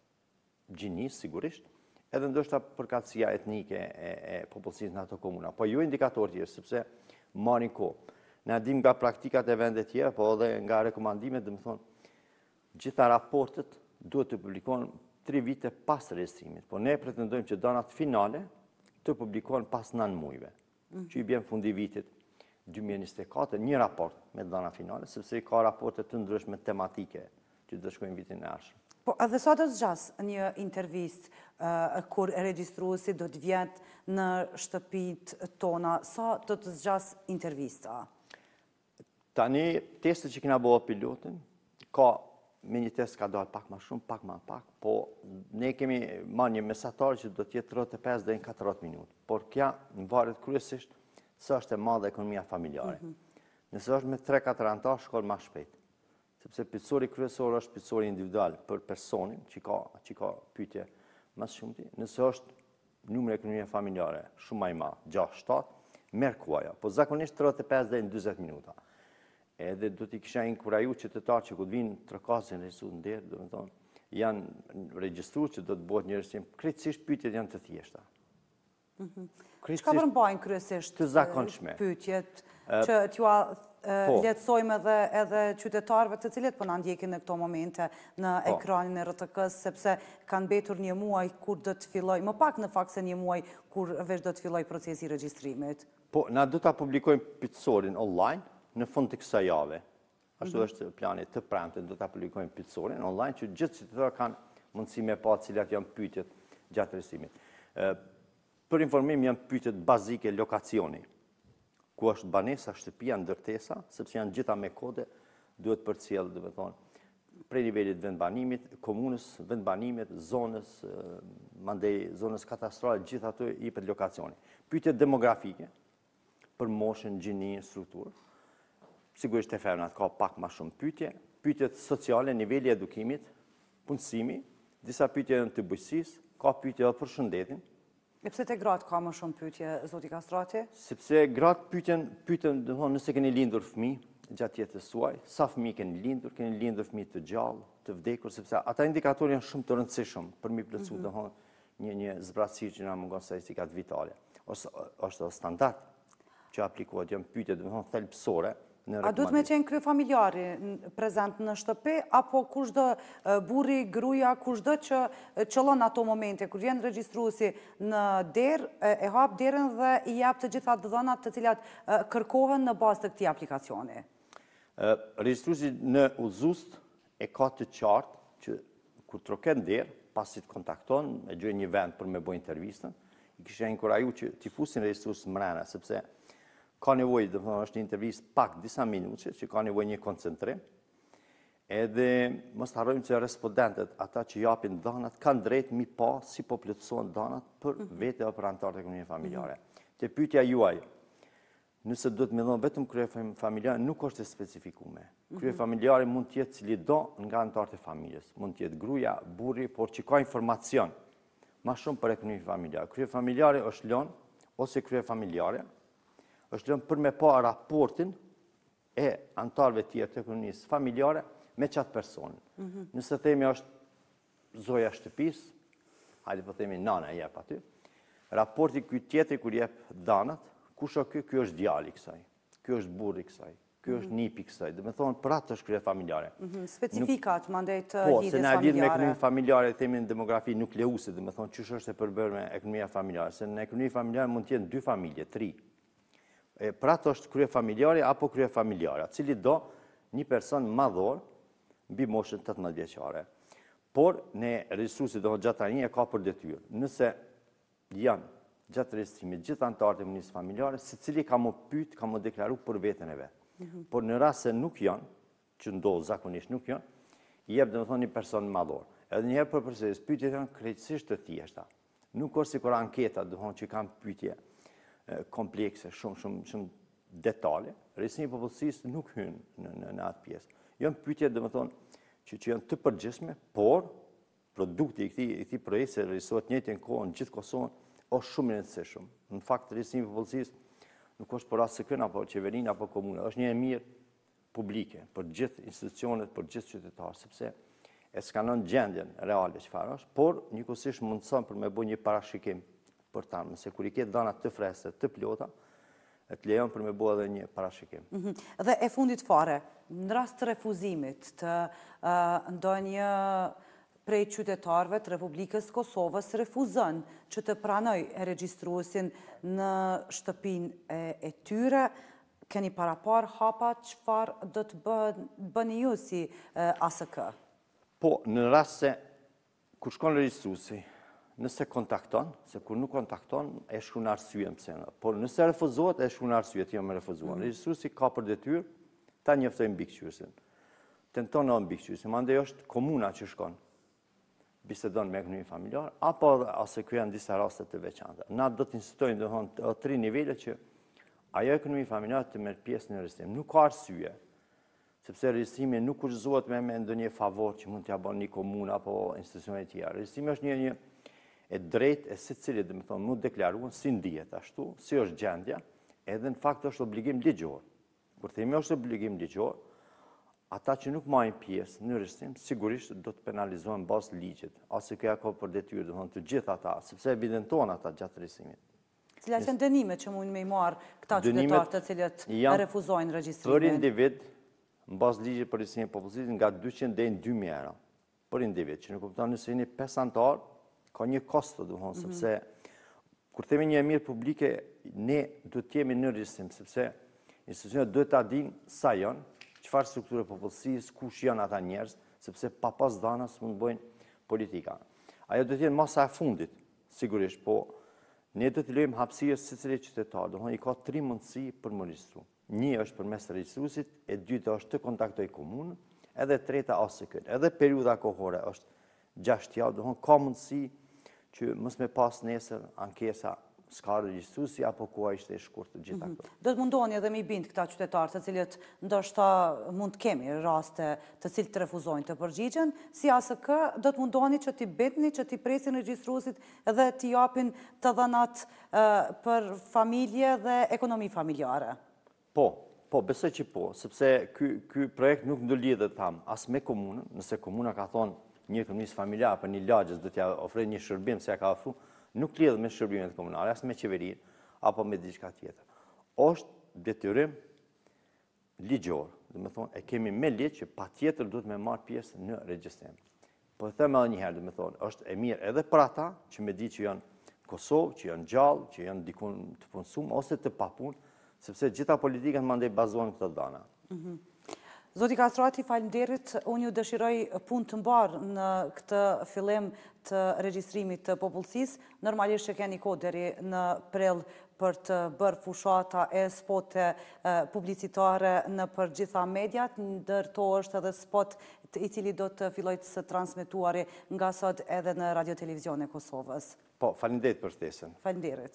gjinisë, sigurisht, edhe ndoshta përkatësia etnike e popullsisë në ato komuna. Po jo indikator tjerë, sepse marrin kohë. Ne dim nga praktikat e vendet tjera, po edhe nga rekomandimet, dhe më thonë, gjitha raportet duhet të publikohen tri vite pas regjistrimit. Po ne pretendojmë që danat finale të publikohen pas nëntë muajve, që i bjen fundi vitit dy mijë e njëzet e katër, një raport me dana finale, sepse i ka raporte të ndryshme tematike që do shkojnë vitin e ardhshëm. Po, edhe sa do të zgjas një intervist kur regjistruesi do të vjetë në shtëpit tona, sa do të zgjas intervista? Tani, testet që kena bëha pilotin, ka me një test ka dalë pak ma shumë, pak ma pak, po ne kemi marrë një mesatar që do t'jetë tridhjetë e pesë deri në katërdhjetë minutë, por kja në varet kryesisht se është e madhe ekonomia familjare. Nëse është me tre katër antar, shkon ma shpejt. Sepse pyetësori kryesor është pyetësori individual për personin që ka, që ka pyetje më shumëti. Nëse është numri ekonomia familjare shumë më i madh, gjashtë shtatë, merr kuaja, po zakonisht tridhjetë e pesë deri në dyzet minuta. Edhe do t'i kisha inkuraju qytetarë që ku të vinë trokasin regjistruar në derë, do të thonë, janë regjistruar që do të bëhet një regjistrim. Krejtësisht pyetjet janë të thjeshta. Çka përmbajnë kryesisht të zakonshme pyetjet që t'ju lehtësojmë edhe qytetarëve të cilët po na ndjekin në këto momente në ekranin e R T K-s, sepse kanë mbetur një muaj kur do të filloj, më pak në fakt se një muaj kur veç do të filloj procesi i regjistrimit. Po, na do ta publikojmë pyetësorin online në fund të kësaj jave. Ashtu është plani të premten, do ta publikojmë pyetësorin online që gjithë qytetarët kanë mundësi me pa cilat janë pyetjet gjatë regjistrimit. Për informim janë pyetjet bazike lokacioni, ku është banesa, shtëpia, ndërtesa, sepse janë gjitha me kode, duhet përcjell, do të thonë, prej nivelit vendbanimit, komunës, vendbanimit, zonës, mandej zonës katastrale, gjithë ato i për lokacioni. Pyetjet demografike, për moshën, gjini, strukturë, sigurisht e femnat ka pak ma shumë pyetje, pyetjet sociale, niveli edukimit, punësimi, disa pyetje janë të bujqësisë, ka pyetje edhe për shëndetin. E pse te gratë ka më shumë pyetje, zoti Kastrati? Sepse gratë pyeten, pyeten, do të thonë, nëse keni lindur fëmijë gjatë jetës suaj, sa fëmijë keni lindur, keni lindur fëmijë të gjallë, të vdekur, sepse ata indikatorë janë shumë të rëndësishëm për mi plotësu, do të thonë, një një zbratësi që na mungon statistikat vitale. është standard që aplikohet, janë pyetje dhe më thonë thelbësore. A duhet me qenë krye familjari prezent në shtëpi, apo kushdo burri, gruja, kushdo që qëllon ato momente, kur vjen regjistruesi në derë, e hap derën dhe i jep të gjitha dhënat të cilat kërkohen në bazë të këtij aplikacioni? Regjistruesi në udhëzues e ka të qartë që kur troket derë, pasi të kontakton, e gjoj një vend për me bëj intervistën, i kishe inkuraju që t'i fusin regjistrues mrena, sepse ka nevoj, dhe më thonë, është një intervjist pak disa minutë, që ka nevoj një koncentrim, edhe mos të harrojmë që respondentet, ata që japin dhënat, kanë drejt mi pa si po plotësohen dhënat për vete o për antarët e ekonomisë familjare. Te pyetja juaj, nëse do të më thonë vetëm krye familjare, nuk është e specifikume. Krye familjare mund të jetë cili do nga antarët e familjes, mund të jetë gruaja, burri, por që ka informacion ma shumë për ekonominë familjare. Krye familjare është lënë ose krye familjare është lënë për me pa raportin e antarëve tjerë të ekonomisë familjare me qatë personin. Nëse themi është zoja shtëpis, hajde po themi nana jep aty, raporti ky tjetër kur jep danat, kush o ky, ky është djali kësaj, ky është burri kësaj, ky është nipi kësaj, dhe me thonë për atë është krye familjare. Specifikat mandet Po, lidhjes se na lidh me familjare. ekonominë familjare, themi në demografi nukleuse, dhe me thonë qysh është e përbërë me ekonomia familjare, se në ekonomi familjare mund të jenë dy familje, tri. Pra të është krye familjare apo krye familjare, cili do një person madhor mbi moshën tetëmbëdhjetë vjeçare. Por, ne regjistruesi do gjatë tani e ka për detyrë. Nëse janë gjatë regjistrimit gjithë antarët e ekonomisë familjare, secili ka më pyet, ka më deklaru për veten e vet. Por në rast se nuk janë, që ndodh zakonisht nuk janë, i jep domethënë një person madhor. Edhe një herë për përsëris, pyetjet janë krejtësisht të thjeshta. Nuk është sikur anketa, domethënë që kanë pyetje komplekse, shumë, shumë, shumë detale, regjistrimi i popullsisë nuk hyn në, në, në atë pjesë. Janë pyetje, domethënë, që, që janë të përgjithshme, por produkti i këtij i këtij projekti se regjistrohet në njëjtën kohë në gjithë Kosovën, është shumë i rëndësishëm. Në fakt, regjistrimi i popullsisë nuk është për asë kën apo qeverinë apo komunë, është një e mirë publike për gjithë institucionet, për gjithë qytetarët, sepse e skanon gjendjen reale çfarë është, por njëkohësisht mundson për me bëj një parashikim për ta, nëse kur i ketë dhëna të freskëta, të plota, e të lejon për me bëu edhe një parashikim. Dhe e fundit fare, në rast të refuzimit të ndonjë prej qytetarëve të Republikës Kosovës refuzon që të pranoj e regjistruesin në shtëpinë e tyre, keni parapar hapa çfarë do të bëni ju si A S K? Po, në rast se kur shkon regjistruesi, nëse kontakton, se kur nuk kontakton, e shkruan arsyen pse. Por nëse refuzohet, e shkruan arsye të jo me refuzuar. Regjistruesi ka për detyrë ta njoftojë mbikëqyrësin. Tenton në mbikëqyrësin, mandej është komuna që shkon, bisedon me ekonominë familjare, apo ose ky janë disa raste të veçanta. Na do të insistojmë domthonë të tri nivele që ajo ekonomi familjare të merr pjesë në regjistrim. Nuk ka arsye, sepse regjistrimi nuk kurzohet me, me ndonjë favor që mund t'ia bën një komunë apo institucione të tjera. Regjistrimi është një, një e drejt e secilit, dhe me thonë, mu deklaruan si ndihet ashtu, si është gjendja, edhe në fakt është obligim ligjor. Kur themi është obligim ligjor, ata që nuk marrin pjesë në regjistrim, sigurisht do të penalizohen bazë ligjit, ose kjo ka për detyrë, dhe thonë, të gjithë ata, sepse evidentohen ata gjatë regjistrimit. Cilat janë dënimet që mund me i marr këta qytetarë të cilët refuzojnë regjistrimin? Për individ, në bazë ligjit për regjistrimin e popullsisë nga dyqind deri në dy mijë euro. Për individ, që në kupton nëse jeni pesë antar, ka një kosto, domethënë, sepse kur themi një mirë publike, ne duhet të jemi në regjistrim, sepse institucionet duhet ta dinë sa janë, çfarë strukturë popullsisë, kush janë ata njerëz, sepse pa pas dhëna s'mund bëjnë politika. Ajo do të jetë masa e fundit, sigurisht, po ne do të lejmë hapësirë secilit qytetar, domethënë i ka tre mundësi për më regjistru. Një është përmes regjistruesit, e dyta është të kontaktoj komunën, edhe e treta ose këtë. Edhe periudha kohore është gjashtë javë, domethënë ka mundësi që mos me pas nesër ankesa s'ka regjistruesi apo koha ishte e shkurtë gjitha këto. Do të mundoni edhe me i bind këta qytetarë, të cilët ndoshta mund të kemi raste të cilët të refuzojnë të përgjigjen, si A S K do të mundoni që t'i bindni, që t'i presin regjistruesit edhe t'i japin të dhënat për familje dhe ekonomi familjare. Po, po, besoj që po, sepse ky ky projekt nuk ndolidhet tham as me komunën, nëse komuna ka thonë një ekonomisë familjar për një lagjës do t'ja ofrojë një shërbim se ja ka ofruar, nuk lidhet me shërbimet komunale, as me qeverinë, apo me diçka tjetër. Është detyrim ligjor, dhe me thonë, e kemi me ligj që pa tjetër duhet me marrë pjesë në regjistrim. Po e them edhe një herë, dhe me thonë, është e mirë edhe për ata që me di që janë Kosovë, që janë gjallë, që janë dikun të punësum, ose të papun, sepse gjitha politikën mandej bazohen këtë dana. Zoti Kastrati, faleminderit. Unë ju dëshiroj punë të mbarë në këtë fillim të regjistrimit të popullsisë. Normalisht që keni kohë deri në prill për të bërë fushata e spote publicitare në për gjitha mediat, ndërto është edhe spot i cili do të filloj të së transmituari nga sot edhe në Radio Televizion e Kosovës. Po, faleminderit për ftesën. Faleminderit.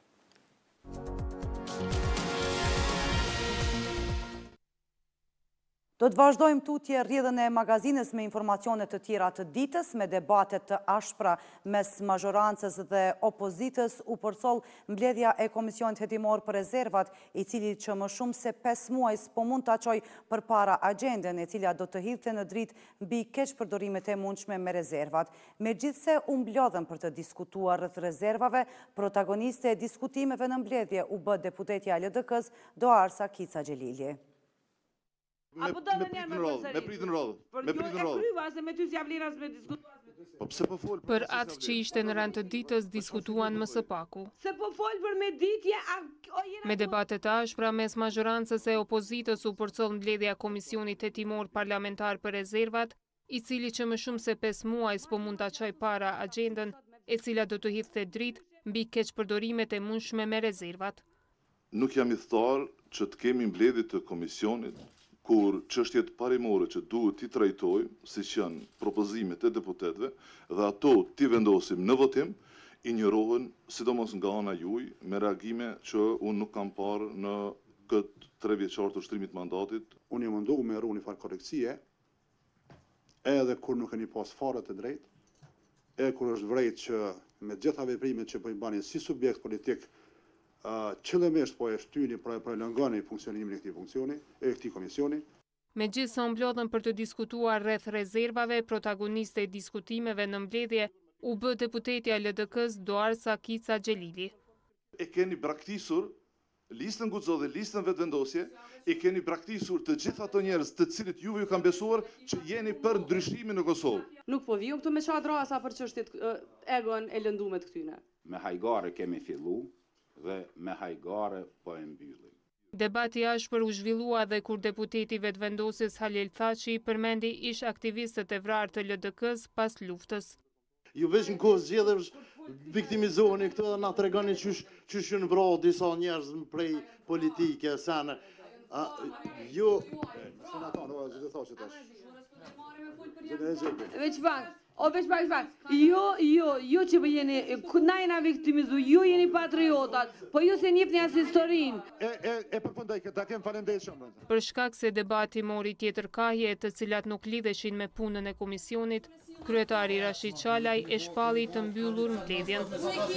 Do të vazhdojmë tutje rrjedhën e magazines me informacionet të tjera të ditës, me debatet të ashpra mes mazhorancës dhe opozitës u përcoll mbledhja e Komisionit Hetimor për Rezervat, i cili që më shumë se pesë muaj s'po mund të aqoj për para agjenden, e cila do të hidhte në dritë mbi keqpërdorimet e mundshme me rezervat. Megjithse u mblodhen për të diskutuar rreth rezervave, protagoniste e diskutimeve në mbledhje u bë deputetja e L D K-s Doar Sakica Xhelili. Me pritën rodhë, me pritën rodhë, me pritën rodhë. Për atë që ishte në rand të ditës, diskutuan më së paku. Se po folë për me ditje... Me debatet të ashpra mes mazhorancës e opozitës u përcoll mbledhja e Komisionit Hetimor Parlamentar për Rezervat, i cili që më shumë se pesë muaj s'po mund ta çojë para agjendën, e cila do të hidhte dritë mbi keqpërdorimet e mundshme me rezervat. Nuk jam i thtarë që të kemi mbledhje të komisionit kur çështjet parimore që duhet t'i trajtojmë, siç janë propozimet e deputetëve, dhe ato t'i vendosim në votim, injorohen, sidomos nga ana juaj, me reagime që unë nuk kam parë në këtë tre vjeçar të ushtrimit mandatit. Unë jam munduar me rru një farë korekcie, edhe kur nuk keni pas fare të drejtë, edhe kur është vërejtë që me gjitha veprimet që po i bani si subjekt politik, qëllimisht po e shtyni për e lëngani funksionimin e këtij funksioni, e këtij komisioni. Megjithse u mblodhen për të diskutuar rreth rezervave, protagoniste e diskutimeve në mbledhje u bë deputetja e L D K-s Doar Sakica Xhelili. E keni braktisur listën guxo dhe listën vetëvendosje, e keni braktisur të gjithë ato njerëz të cilët juve ju kanë besuar që jeni për ndryshimin në Kosovë. Nuk po vijum këtu me çadrasa për çështjet egon e lënduar të këtyne. Me hajgare kemi fillu dhe me hajgare po e mbyllim. Debati i ashpër u zhvillua dhe kur deputeti vetëvendosjes Halil Thaçi përmendi ish aktivistët e vrarë të L D K-s pas luftës. Ju veç në kohë zgjedhësh viktimizoheni këtë dhe na tregoni çysh çysh janë vrarë disa njerëz prej politike sana. Jo, senator, do të thoshë tash. Veç bank. O veç pak, pak, jo, jo, jo që për jeni, na jena viktimizu, jo jeni patriotat, po ju se njëpni as historinë. E, e, e përfundoj, ta kem faleminderit shumë. Për shkak se debati mori tjetër kahje, të cilat nuk lidheshin me punën e komisionit, kryetari Rashid Çalaj e shpalli të mbyllur mbledhjen.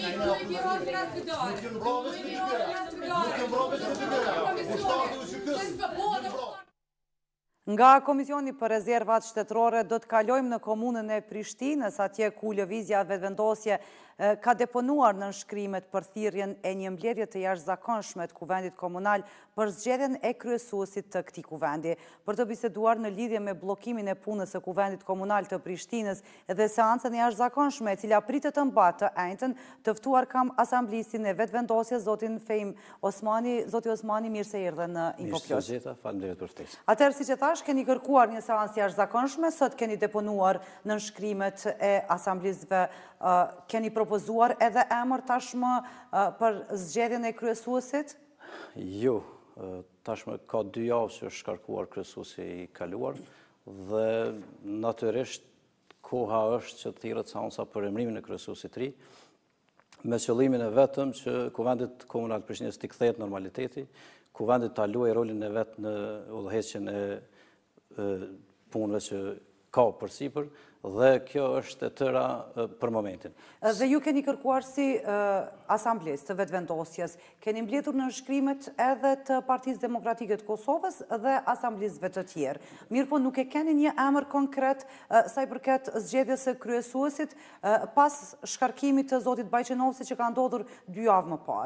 Nga Komisioni për Rezervat Shtetërore do të kalojmë në komunën e Prishtinës, atje ku lëvizja vetëvendosje ka deponuar në nënshkrimet për thirrjen e një mbledhje të jashtëzakonshme të Kuvendit Komunal për zgjedhjen e kryesuesit të këtij kuvendi. Për të biseduar në lidhje me bllokimin e punës së Kuvendit Komunal të Prishtinës dhe seancën e jashtëzakonshme, e cila pritet të mbatë të enjtën, të ftuar kam asamblistin e vetëvendosjes zotin Fejm Osmani. Zoti Osmani, mirë se erdhe në InfoPlus. Faleminderit për ftesën. Atëherë, siç e thash, keni kërkuar një seancë jashtëzakonshme, sot keni deponuar në nënshkrimet e asamblisëve, keni propozuar edhe emër tashmë për zgjedhjen e kryesuesit? Jo, tashmë ka dy javë që është shkarkuar kryesuesi i kaluar dhe natyrisht koha është që të thirret seanca për emrimin e kryesuesit të ri, me qëllimin e vetëm që Kuvendit Komunal Prishtinës t'i kthehet normaliteti, Kuvendit ta luajë rolin e vet në udhëheqjen e punëve që ka përsipër, dhe kjo është e tëra për momentin. Dhe ju keni kërkuar si asamblis të vetëvendosjes, keni mbledhur në nënshkrimet edhe të Partisë Demokratike të Kosovës dhe asamblisëve të tjerë. Mirë po, nuk e keni një emër konkret sa i përket zgjedhjes së kryesuesit pas shkarkimit të zotit Bajqenovsi që ka ndodhur dy javë më parë.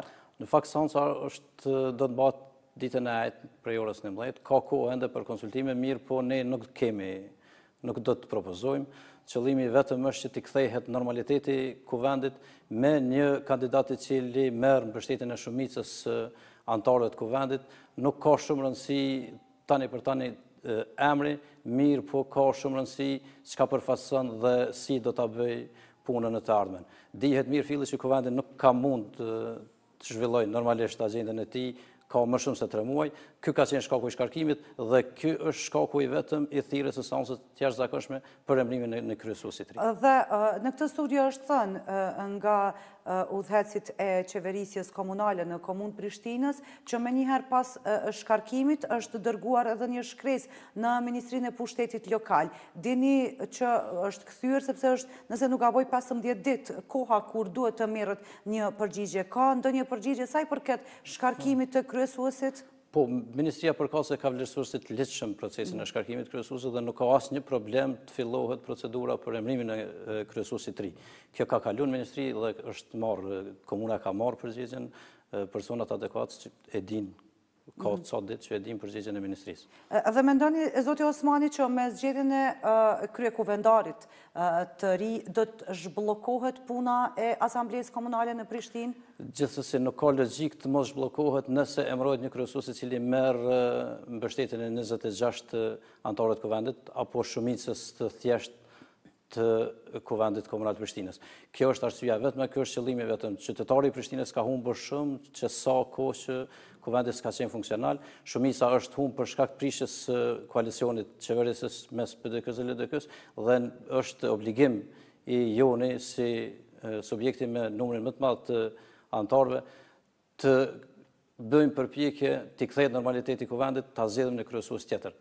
Në fakt seanca është do të bëhet ditën e ajt prej orës nëntëmbëdhjetë, ka kohë ende për konsultime, mirë po ne nuk kemi, nuk do të propozojmë. Qëllimi vetëm është që t'i kthehet normaliteti kuvendit me një kandidat i cili merr mbështetjen e shumicës anëtarëve të kuvendit. Nuk ka shumë rëndësi tani për tani emri, mirë po ka shumë rëndësi çka përfaqëson dhe si do ta bëj punën në të ardhmen. Dihet mirë filli që kuvendi nuk ka mund të zhvillojë normalisht agjendën e tij, ka më shumë se tre muaj. Ky ka qenë shkaku i shkarkimit dhe ky është shkaku i vetëm i thirrjes së seancës të jashtëzakonshme për emrimin në kryesuesit të ri. Dhe në këtë studio është thënë nga udhëhecit e qeverisjes komunale në komunë Prishtinës që me njëherë pas shkarkimit është dërguar edhe një shkresë në Ministrinë e Pushtetit Lokal. Dini që është kthyer sepse është, nëse nuk gaboj, pesëmbëdhjetë ditë koha kur duhet të merret një përgjigje. Ka ndonjë përgjigje sa i përket shkarkimit të kryesuesit? Po, Ministria përkatëse ka vlerësuar si të lehtëshëm procesin e shkarkimit kryesuesit dhe nuk ka asnjë problem të fillohet procedura për emrimin e kryesuesit të ri. Kjo ka kaluar në ministri dhe është marrë, komuna ka marrë përgjigjen, personat adekuat që e dinë, ka të sot ditë që e dinë përgjigjen e ministrisë. Dhe mendoni, zoti Osmani, që me zgjedhjen e kryekuvendarit të ri do të zhbllokohet puna e asamblesë komunale në Prishtinë? Gjithsesi nuk ka logjik të mos zhbllokohet nëse emërohet një kryesues i cili merr mbështetjen e njëzet e gjashtë anëtarëve të kuvendit apo shumicës të thjeshtë të kuvendit komunal të Prishtinës. Kjo është arsyeja vetëm, kjo është qëllimi vetëm. Qytetari i Prishtinës ka humbur shumë që sa kohë që kuvendi s'ka qenë funksional, shumica është humbur për shkak të prishjes së koalicionit qeverisës mes P D K-s dhe L D K-s dhe është obligim i joni si subjekti me numrin më të madh të anëtarëve të bëjmë përpjekje të kthehet normaliteti i kuvendit, ta zgjedhim në kryesues tjetër.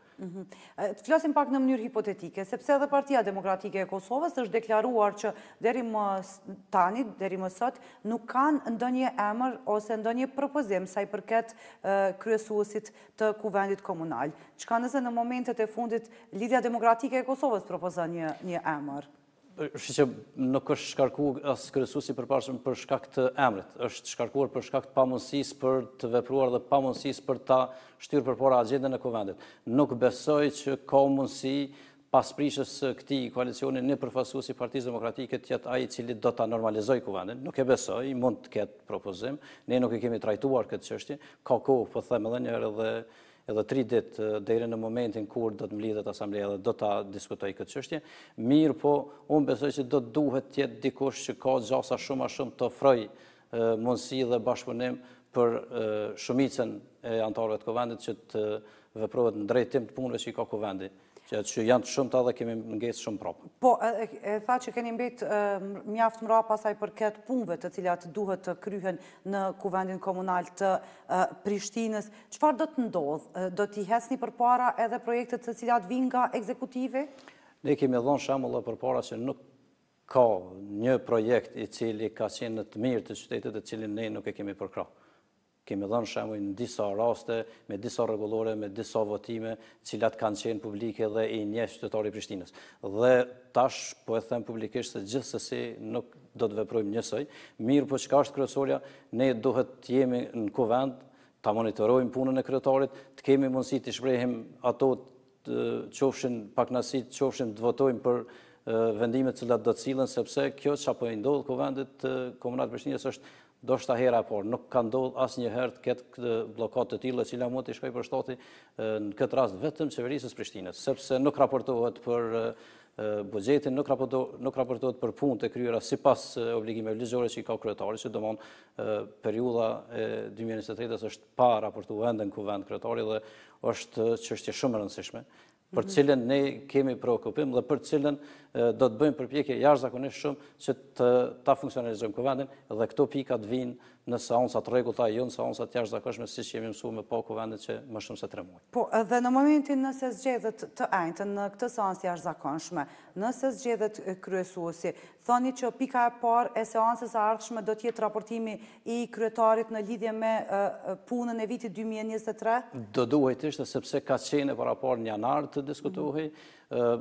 Të flasim pak në mënyrë hipotetike, sepse edhe Partia Demokratike e Kosovës është deklaruar që deri më tani, deri më sot, nuk kanë ndonjë emër ose ndonjë propozim sa i përket kryesuesit të kuvendit komunal. Çka nëse në momentet e fundit Lidhja Demokratike e Kosovës propozon një, një emër? Është që nuk është shkarkuar as kryesuesi përparshëm për shkak të emrit, është shkarkuar për shkak të pamundësisë për të vepruar dhe pamundësisë për ta shtyrë përpara agjendën e kuvendit. Nuk besoj që ka mundësi pas prishjes së këtij koalicioni në përfaqësuesi i Partisë Demokratike të jetë ai i cili do ta normalizojë kuvendin. Nuk e besoj, mund të ketë propozim. Ne nuk e kemi trajtuar këtë çështje. Ka kohë, po them edhe një herë, edhe edhe tri ditë deri në momentin kur do të mblidhet asambleja dhe do ta diskutoj këtë çështje. Mirë, po unë besoj se do të duhet të jetë dikush që ka gjasa shumë a shumë të ofrojë mundësi dhe bashkëpunim për shumicën e anëtarëve të kuvendit që të veprohet në drejtim të punëve që i ka kuvendi, që janë të shumta dhe kemi mungesë shumë prapë. Po, e tha që keni mbet mjaft mrapa sa i përket punëve të cilat duhet të kryhen në kuvendin komunal të Prishtinës. Çfarë do të ndodhë? Do t'i hesni përpara edhe projektet të cilat vinë nga ekzekutivi? Ne kemi dhënë shembull përpara që nuk ka një projekt i cili ka qenë në të mirë të qytetit të cilin ne nuk e kemi përkrahur. Kemi dhënë shembull në disa raste, me disa rregullore, me disa votime, cilat kanë qenë publike dhe i njeh qytetari i Prishtinës. Dhe tash po e them publikisht se gjithsesi nuk do të veprojmë njësoj. Mirë, po çka është kryesorja, ne duhet të jemi në kuvend, ta monitorojmë punën e kryetarit, të kemi mundësi të shprehim ato të qofshin pakënaqësi, të qofshin të votojmë për vendimet që do të cilën, sepse kjo çapo i ndodh kuvendit komunal të Prishtinës është do shta hera e parë, nuk ka ndodhur asnjëherë të ketë këtë bllokat të tilla, e cila mund të shkojë për shtati në këtë rast vetëm qeverisë së Prishtinës, sepse nuk raportohet për buxhetin, nuk raportohet, nuk raportohet për punët e kryera sipas obligimeve ligjore që i ka kryetari, që domon periudha e dy mijë e njëzet e tretës është pa raportuar ende në kuvend kryetari dhe është çështje shumë e rëndësishme, për cilën ne kemi preokupim dhe për cilën do të bëjmë përpjekje jashtëzakonisht shumë që të ta funksionalizojmë kuvendin dhe këto pikat vinë në seanca të rregullta, jo në seanca të jashtëzakonshme siç jemi mësuar me pa kuvendit që më shumë se tre muaj. Po, edhe në momentin nëse zgjedhet të njëjtën në këtë seancë jashtëzakonshme, nëse zgjedhet kryesuesi, thoni që pika e parë e seancës së ardhshme do të jetë raportimi i kryetarit në lidhje me punën e vitit dy mijë e njëzet e tre? Do duhet ishte sepse ka qenë para parë në janar të diskutohej.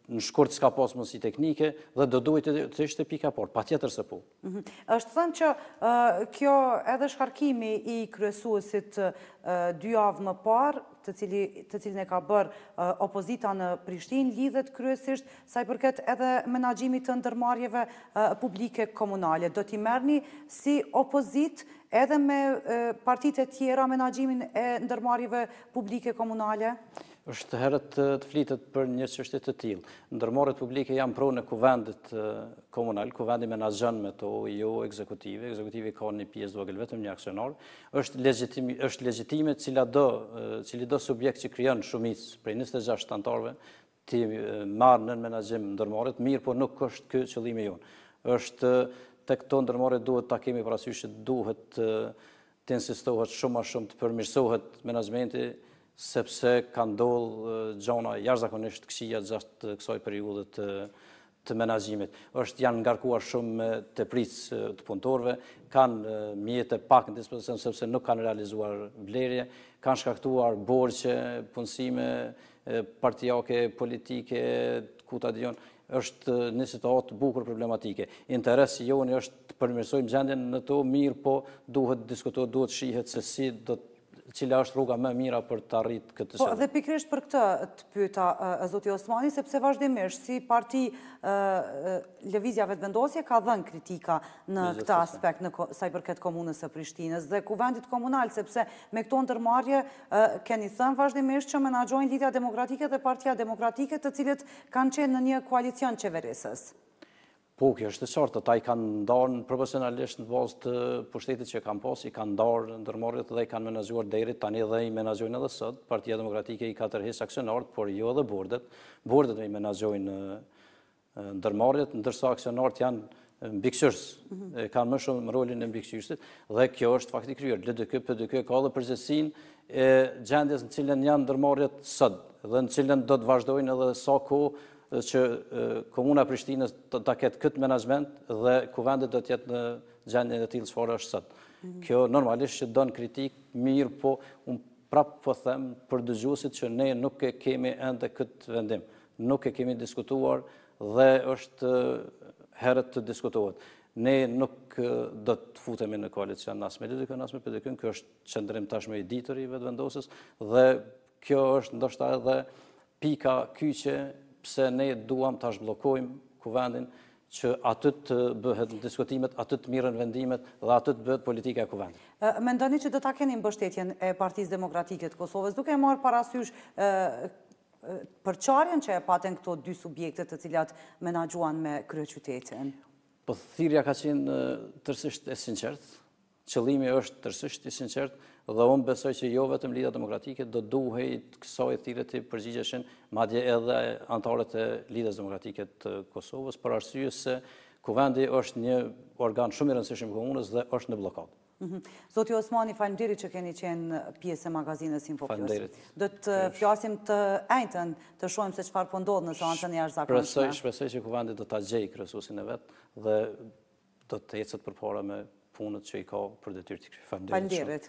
në shkurt s'ka pas mundësi teknike dhe do duhet të ishte pika por, pa tjetër se po. Është thënë që kjo edhe shkarkimi i kryesuesit dy javë më parë, të cilin e ka bërë opozita në Prishtinë, lidhet kryesisht sa i përket edhe menaxhimit të ndërmarrjeve publike komunale. Do t'i merrni si opozit edhe me partitë e tjera menaxhimin e ndërmarrjeve publike komunale? Është herët të flitet për një çështje të tillë. Ndërmarrjet publike janë pronë e kuvendit komunal, kuvendi menaxhon me to, jo ekzekutive, ekzekutivi ka një pjesë vogël, vetëm një aksionar. Është legjitime, është legjitime cila do, cili do subjekt që krijon shumicë prej njëzet e gjashtë anëtarëve të marrë në menaxhim ndërmarrjet, mirë, po nuk është ky qëllimi jon. Është tek këto ndërmarrje duhet ta kemi parasysh që duhet të insistohet shumë më shumë të përmirësohet menaxhmenti, sepse ka ndodhur gjona jashtëzakonisht këqija gjatë kësaj periudhe të të menaxhimit. Është janë ngarkuar shumë me teprisë të punëtorëve, kanë mjete pak në dispozicion sepse nuk kanë realizuar vlerje, kanë shkaktuar borxhe, punësime partijake, politike, ku ta dijon, është një situatë bukur problematike. Interesi joni është të përmirësojmë gjendjen në to, mirë, po duhet diskutohet, duhet shihet se si do të cila është rruga më mira për të arritur këtë qëllim. Po, dhe pikërisht për këtë të pyeta zoti Osmani, sepse vazhdimisht si parti Lëvizja Vetëvendosje ka dhënë kritika në këtë aspekt në sa i përket komunës së Prishtinës dhe kuvendit komunal, sepse me këto ndërmarrje keni thënë vazhdimisht që menaxhojnë Lidhja Demokratike dhe Partia Demokratike, të cilët kanë qenë në një koalicion qeverisës. Po, kjo është e qartë, ata i kanë ndarë profesionalisht në bazë të pushtetit që kanë pas, i kanë ndarë ndërmarrjet dhe i kanë menaxhuar deri tani dhe i menaxhojnë edhe sot. Partia Demokratike i ka tërhequr aksionarët, por jo edhe bordet. Bordet i menaxhojnë ndërmarrjet, ndërsa aksionarët janë mbikëqyrës, kanë më shumë rolin e mbikëqyrësit dhe kjo është fakti kryer. L D K, P D K ka edhe përgjegjësinë e gjendjes në cilën janë ndërmarrjet sot dhe në cilën do të vazhdojnë edhe sa kohë që komuna e Prishtinës do ta ketë këtë menaxhment dhe kuvendi do të jetë në gjendjen e tillë çfarë është sot. Kjo normalisht që don kritik, mirë, po unë prapë po them për dëgjuesit që ne nuk e kemi ende këtë vendim. Nuk e kemi diskutuar dhe është herët të diskutohet. Ne nuk do të futemi në koalicion as me L D K, as me P D K, kjo është qëndrim tashmë i ditur i vetëvendosjes dhe kjo është ndoshta edhe pika kyçe pse ne duam ta zhbllokojmë kuvendin që aty të bëhet diskutimet, aty të mirën vendimet dhe aty të bëhet politika e kuvendit. Mendoni që do ta keni mbështetjen e Partisë Demokratike të Kosovës, duke marrë parasysh përçarjen që e paten këto dy subjekte të cilat menaxhuan me kryeqytetin? Po thirrja ka qenë tërësisht e sinqertë, qëllimi është tërësisht i sinqertë dhe unë besoj që jo vetëm Lidhja Demokratike do duhej kësaj thirrje të përgjigjeshin, madje edhe anëtarët e Lidhjes Demokratike të Kosovës, për arsye se kuvendi është një organ shumë i rëndësishëm i komunës dhe është në blokadë. Zoti Osmani, faleminderit që keni qenë pjesë e magazinës Info Plus. Faleminderit. Do të flasim të njëjtën, të shohim se çfarë po ndodh në seancën e jashtëzakonshme. Shpresoj që kuvendi do ta gjejë kryesuesin e vet dhe do të ecet përpara me punët që i ka për detyrë të kryej. Faleminderit.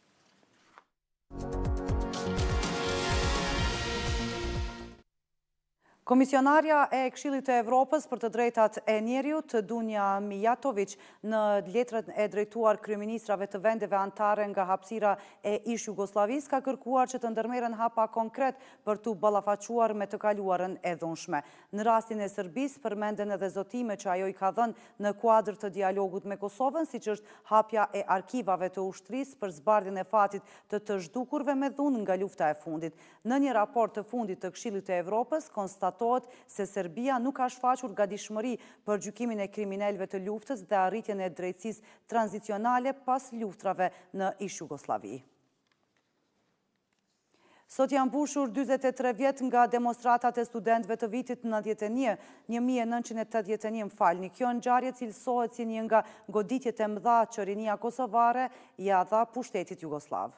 Komisionarja e Këshillit të Evropës për të drejtat e njeriut, Dunja Mijatović, në letrën e drejtuar kryeministrave të vendeve anëtare nga hapësira e ish Jugosllavisë, ka kërkuar që të ndërmerren hapa konkret për të ballafaquar me të kaluarën e dhunshme. Në rastin e Serbisë, përmenden edhe zotime që ajo i ka dhënë në kuadër të dialogut me Kosovën, siç është hapja e arkivave të ushtrisë për zbardhjen e fatit të të zhdukurve me dhunë nga lufta e fundit. Në një raport të fundit të Këshillit të Evropës, konstatohet se Serbia nuk ka shfaqur gatishmëri për gjykimin e kriminalëve të luftës dhe arritjen e drejtësisë tranzicionale pas luftrave në ish Jugosllavi. Sot janë mbushur dyzet e tre vjet nga demonstratat e studentëve të vitit nëntëdhjetë e një, një mijë e nëntëqind e tetëdhjetë e një, më falni. Kjo ngjarje cilësohet si një nga goditjet e mëdha që rinia kosovare ja dha pushtetit jugosllav.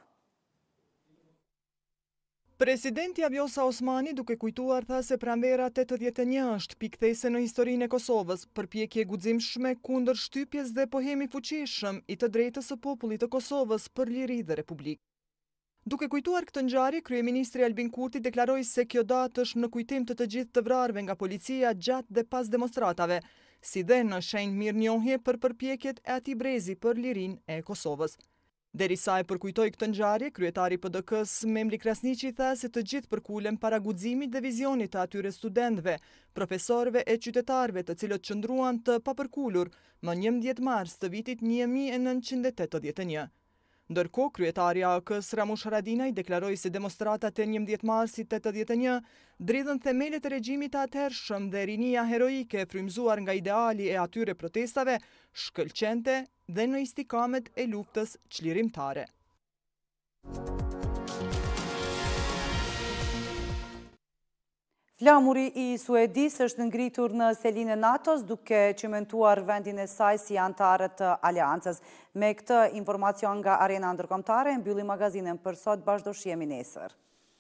Presidenti Vjosa Osmani, duke kujtuar, tha se pranvera tetëdhjetë e një është pikthese në historinë e Kosovës, përpjekje guximshme kundër shtypjes dhe pohemi fuqishëm i të drejtës së popullit të Kosovës për liri dhe republikë. Duke kujtuar këtë ngjarje, kryeministri Albin Kurti deklaroi se kjo datë është në kujtim të të gjithë të vrarëve nga policia gjatë dhe pas demonstratave, si dhe në shenjë mirënjohje për përpjekjet e Atij Brezi për lirinë e Kosovës. Derisa e përkujtoi këtë ngjarje, kryetari P D K-s Memli Krasniqi tha se të gjithë përkulen para guximit dhe vizionit të atyre studentëve, profesorëve e qytetarëve të cilët qëndruan të papërkulur më njëmbëdhjetë mars të vitit një mijë e nëntëqind e tetëdhjetë e një. Ndërkohë, kryetari A K S Ramush Haradinaj deklaroi se demonstratat e njëmbëdhjetë marsit tetëdhjetë e një dridhën themelet e regjimit të atëhershëm dhe rinia heroike e frymzuar nga ideali e atyre protestave shkëlqente dhe në istikamet e luftës çlirimtare. Flamuri i Suedis është ngritur në selinë e NATO-s duke çmentuar vendin e saj si anëtare të aleancës. Me këtë informacion nga Arena Ndërkombëtare, mbyllim magazinën për sot, bashkë do shihemi nesër.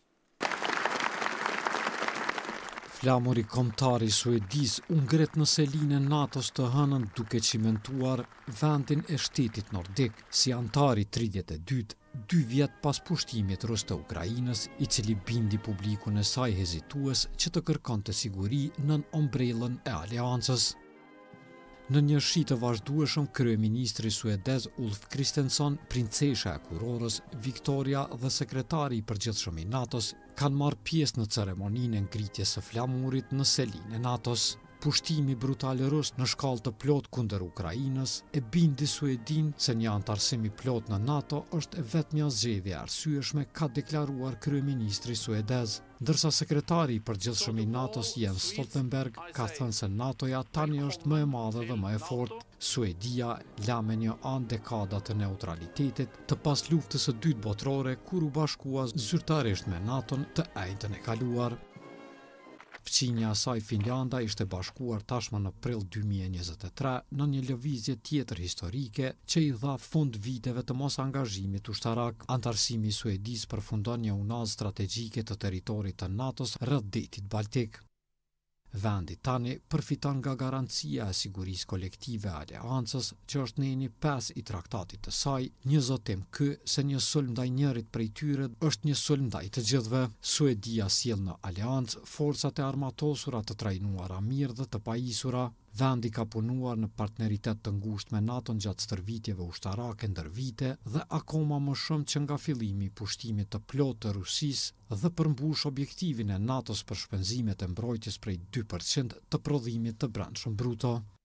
Flamuri kombëtar i Suedis u ngret në selinë e NATO-s të hënën duke çmentuar vendin e shtetit nordik si anëtar i tridhjetë e dytë, dy vjet pas pushtimit rus të Ukrainës, i cili bindi publikun e saj hezitues që të kërkonte siguri nën ombrellën e aleancës. Në një shi të vazhdueshëm, kryeministri suedez Ulf Kristersson, princesha e kurorës Victoria dhe sekretari i përgjithshëm i NATO-s kanë marrë pjesë në ceremoninë e ngritjes së flamurit në selinë e NATO-s. Pushtimi brutal rus në shkallë të plot kundër Ukrainës e bindi Suedin se një antarësim i plot në NATO është e vetmja zgjedhje e arsyeshme, ka deklaruar kryeministri suedez, ndërsa sekretari i përgjithshëm i NATO-s Jens Stoltenberg ka thënë se NATO-ja tani është më e madhe dhe më e fortë. Suedia la me një anë dekada të neutralitetit të pas luftës së dytë botërore, kur u bashkua zyrtarisht me NATO-n të ejtën e kaluar. Fqinja e saj Finlanda ishte bashkuar tashmë në prill dy mijë e njëzet e tre në një lëvizje tjetër historike që i dha fund viteve të mos angazhimit ushtarak. Antarësimi i Suedis përfundon një unazë strategjike të territorit të NATO-s rreth detit Baltik. Vendi tani përfiton nga garancia e sigurisë kolektive e aleancës, që është në eni pesë i traktatit të saj, një zotim ky se një sulm ndaj njërit prej tyre është një sulm ndaj të gjithëve. Suedia sjell në aleancë forcat e armatosura të trajnuara mirë dhe të pajisura. Vendi ka punuar në partneritet të ngushtë me NATO gjatë stërvitjeve ushtarake ndër vite dhe akoma më shumë që nga fillimi i pushtimit të plotë të Rusisë dhe përmbush objektivin e NATO-s për shpenzimet e mbrojtjes prej dy përqind të prodhimit të brendshëm bruto.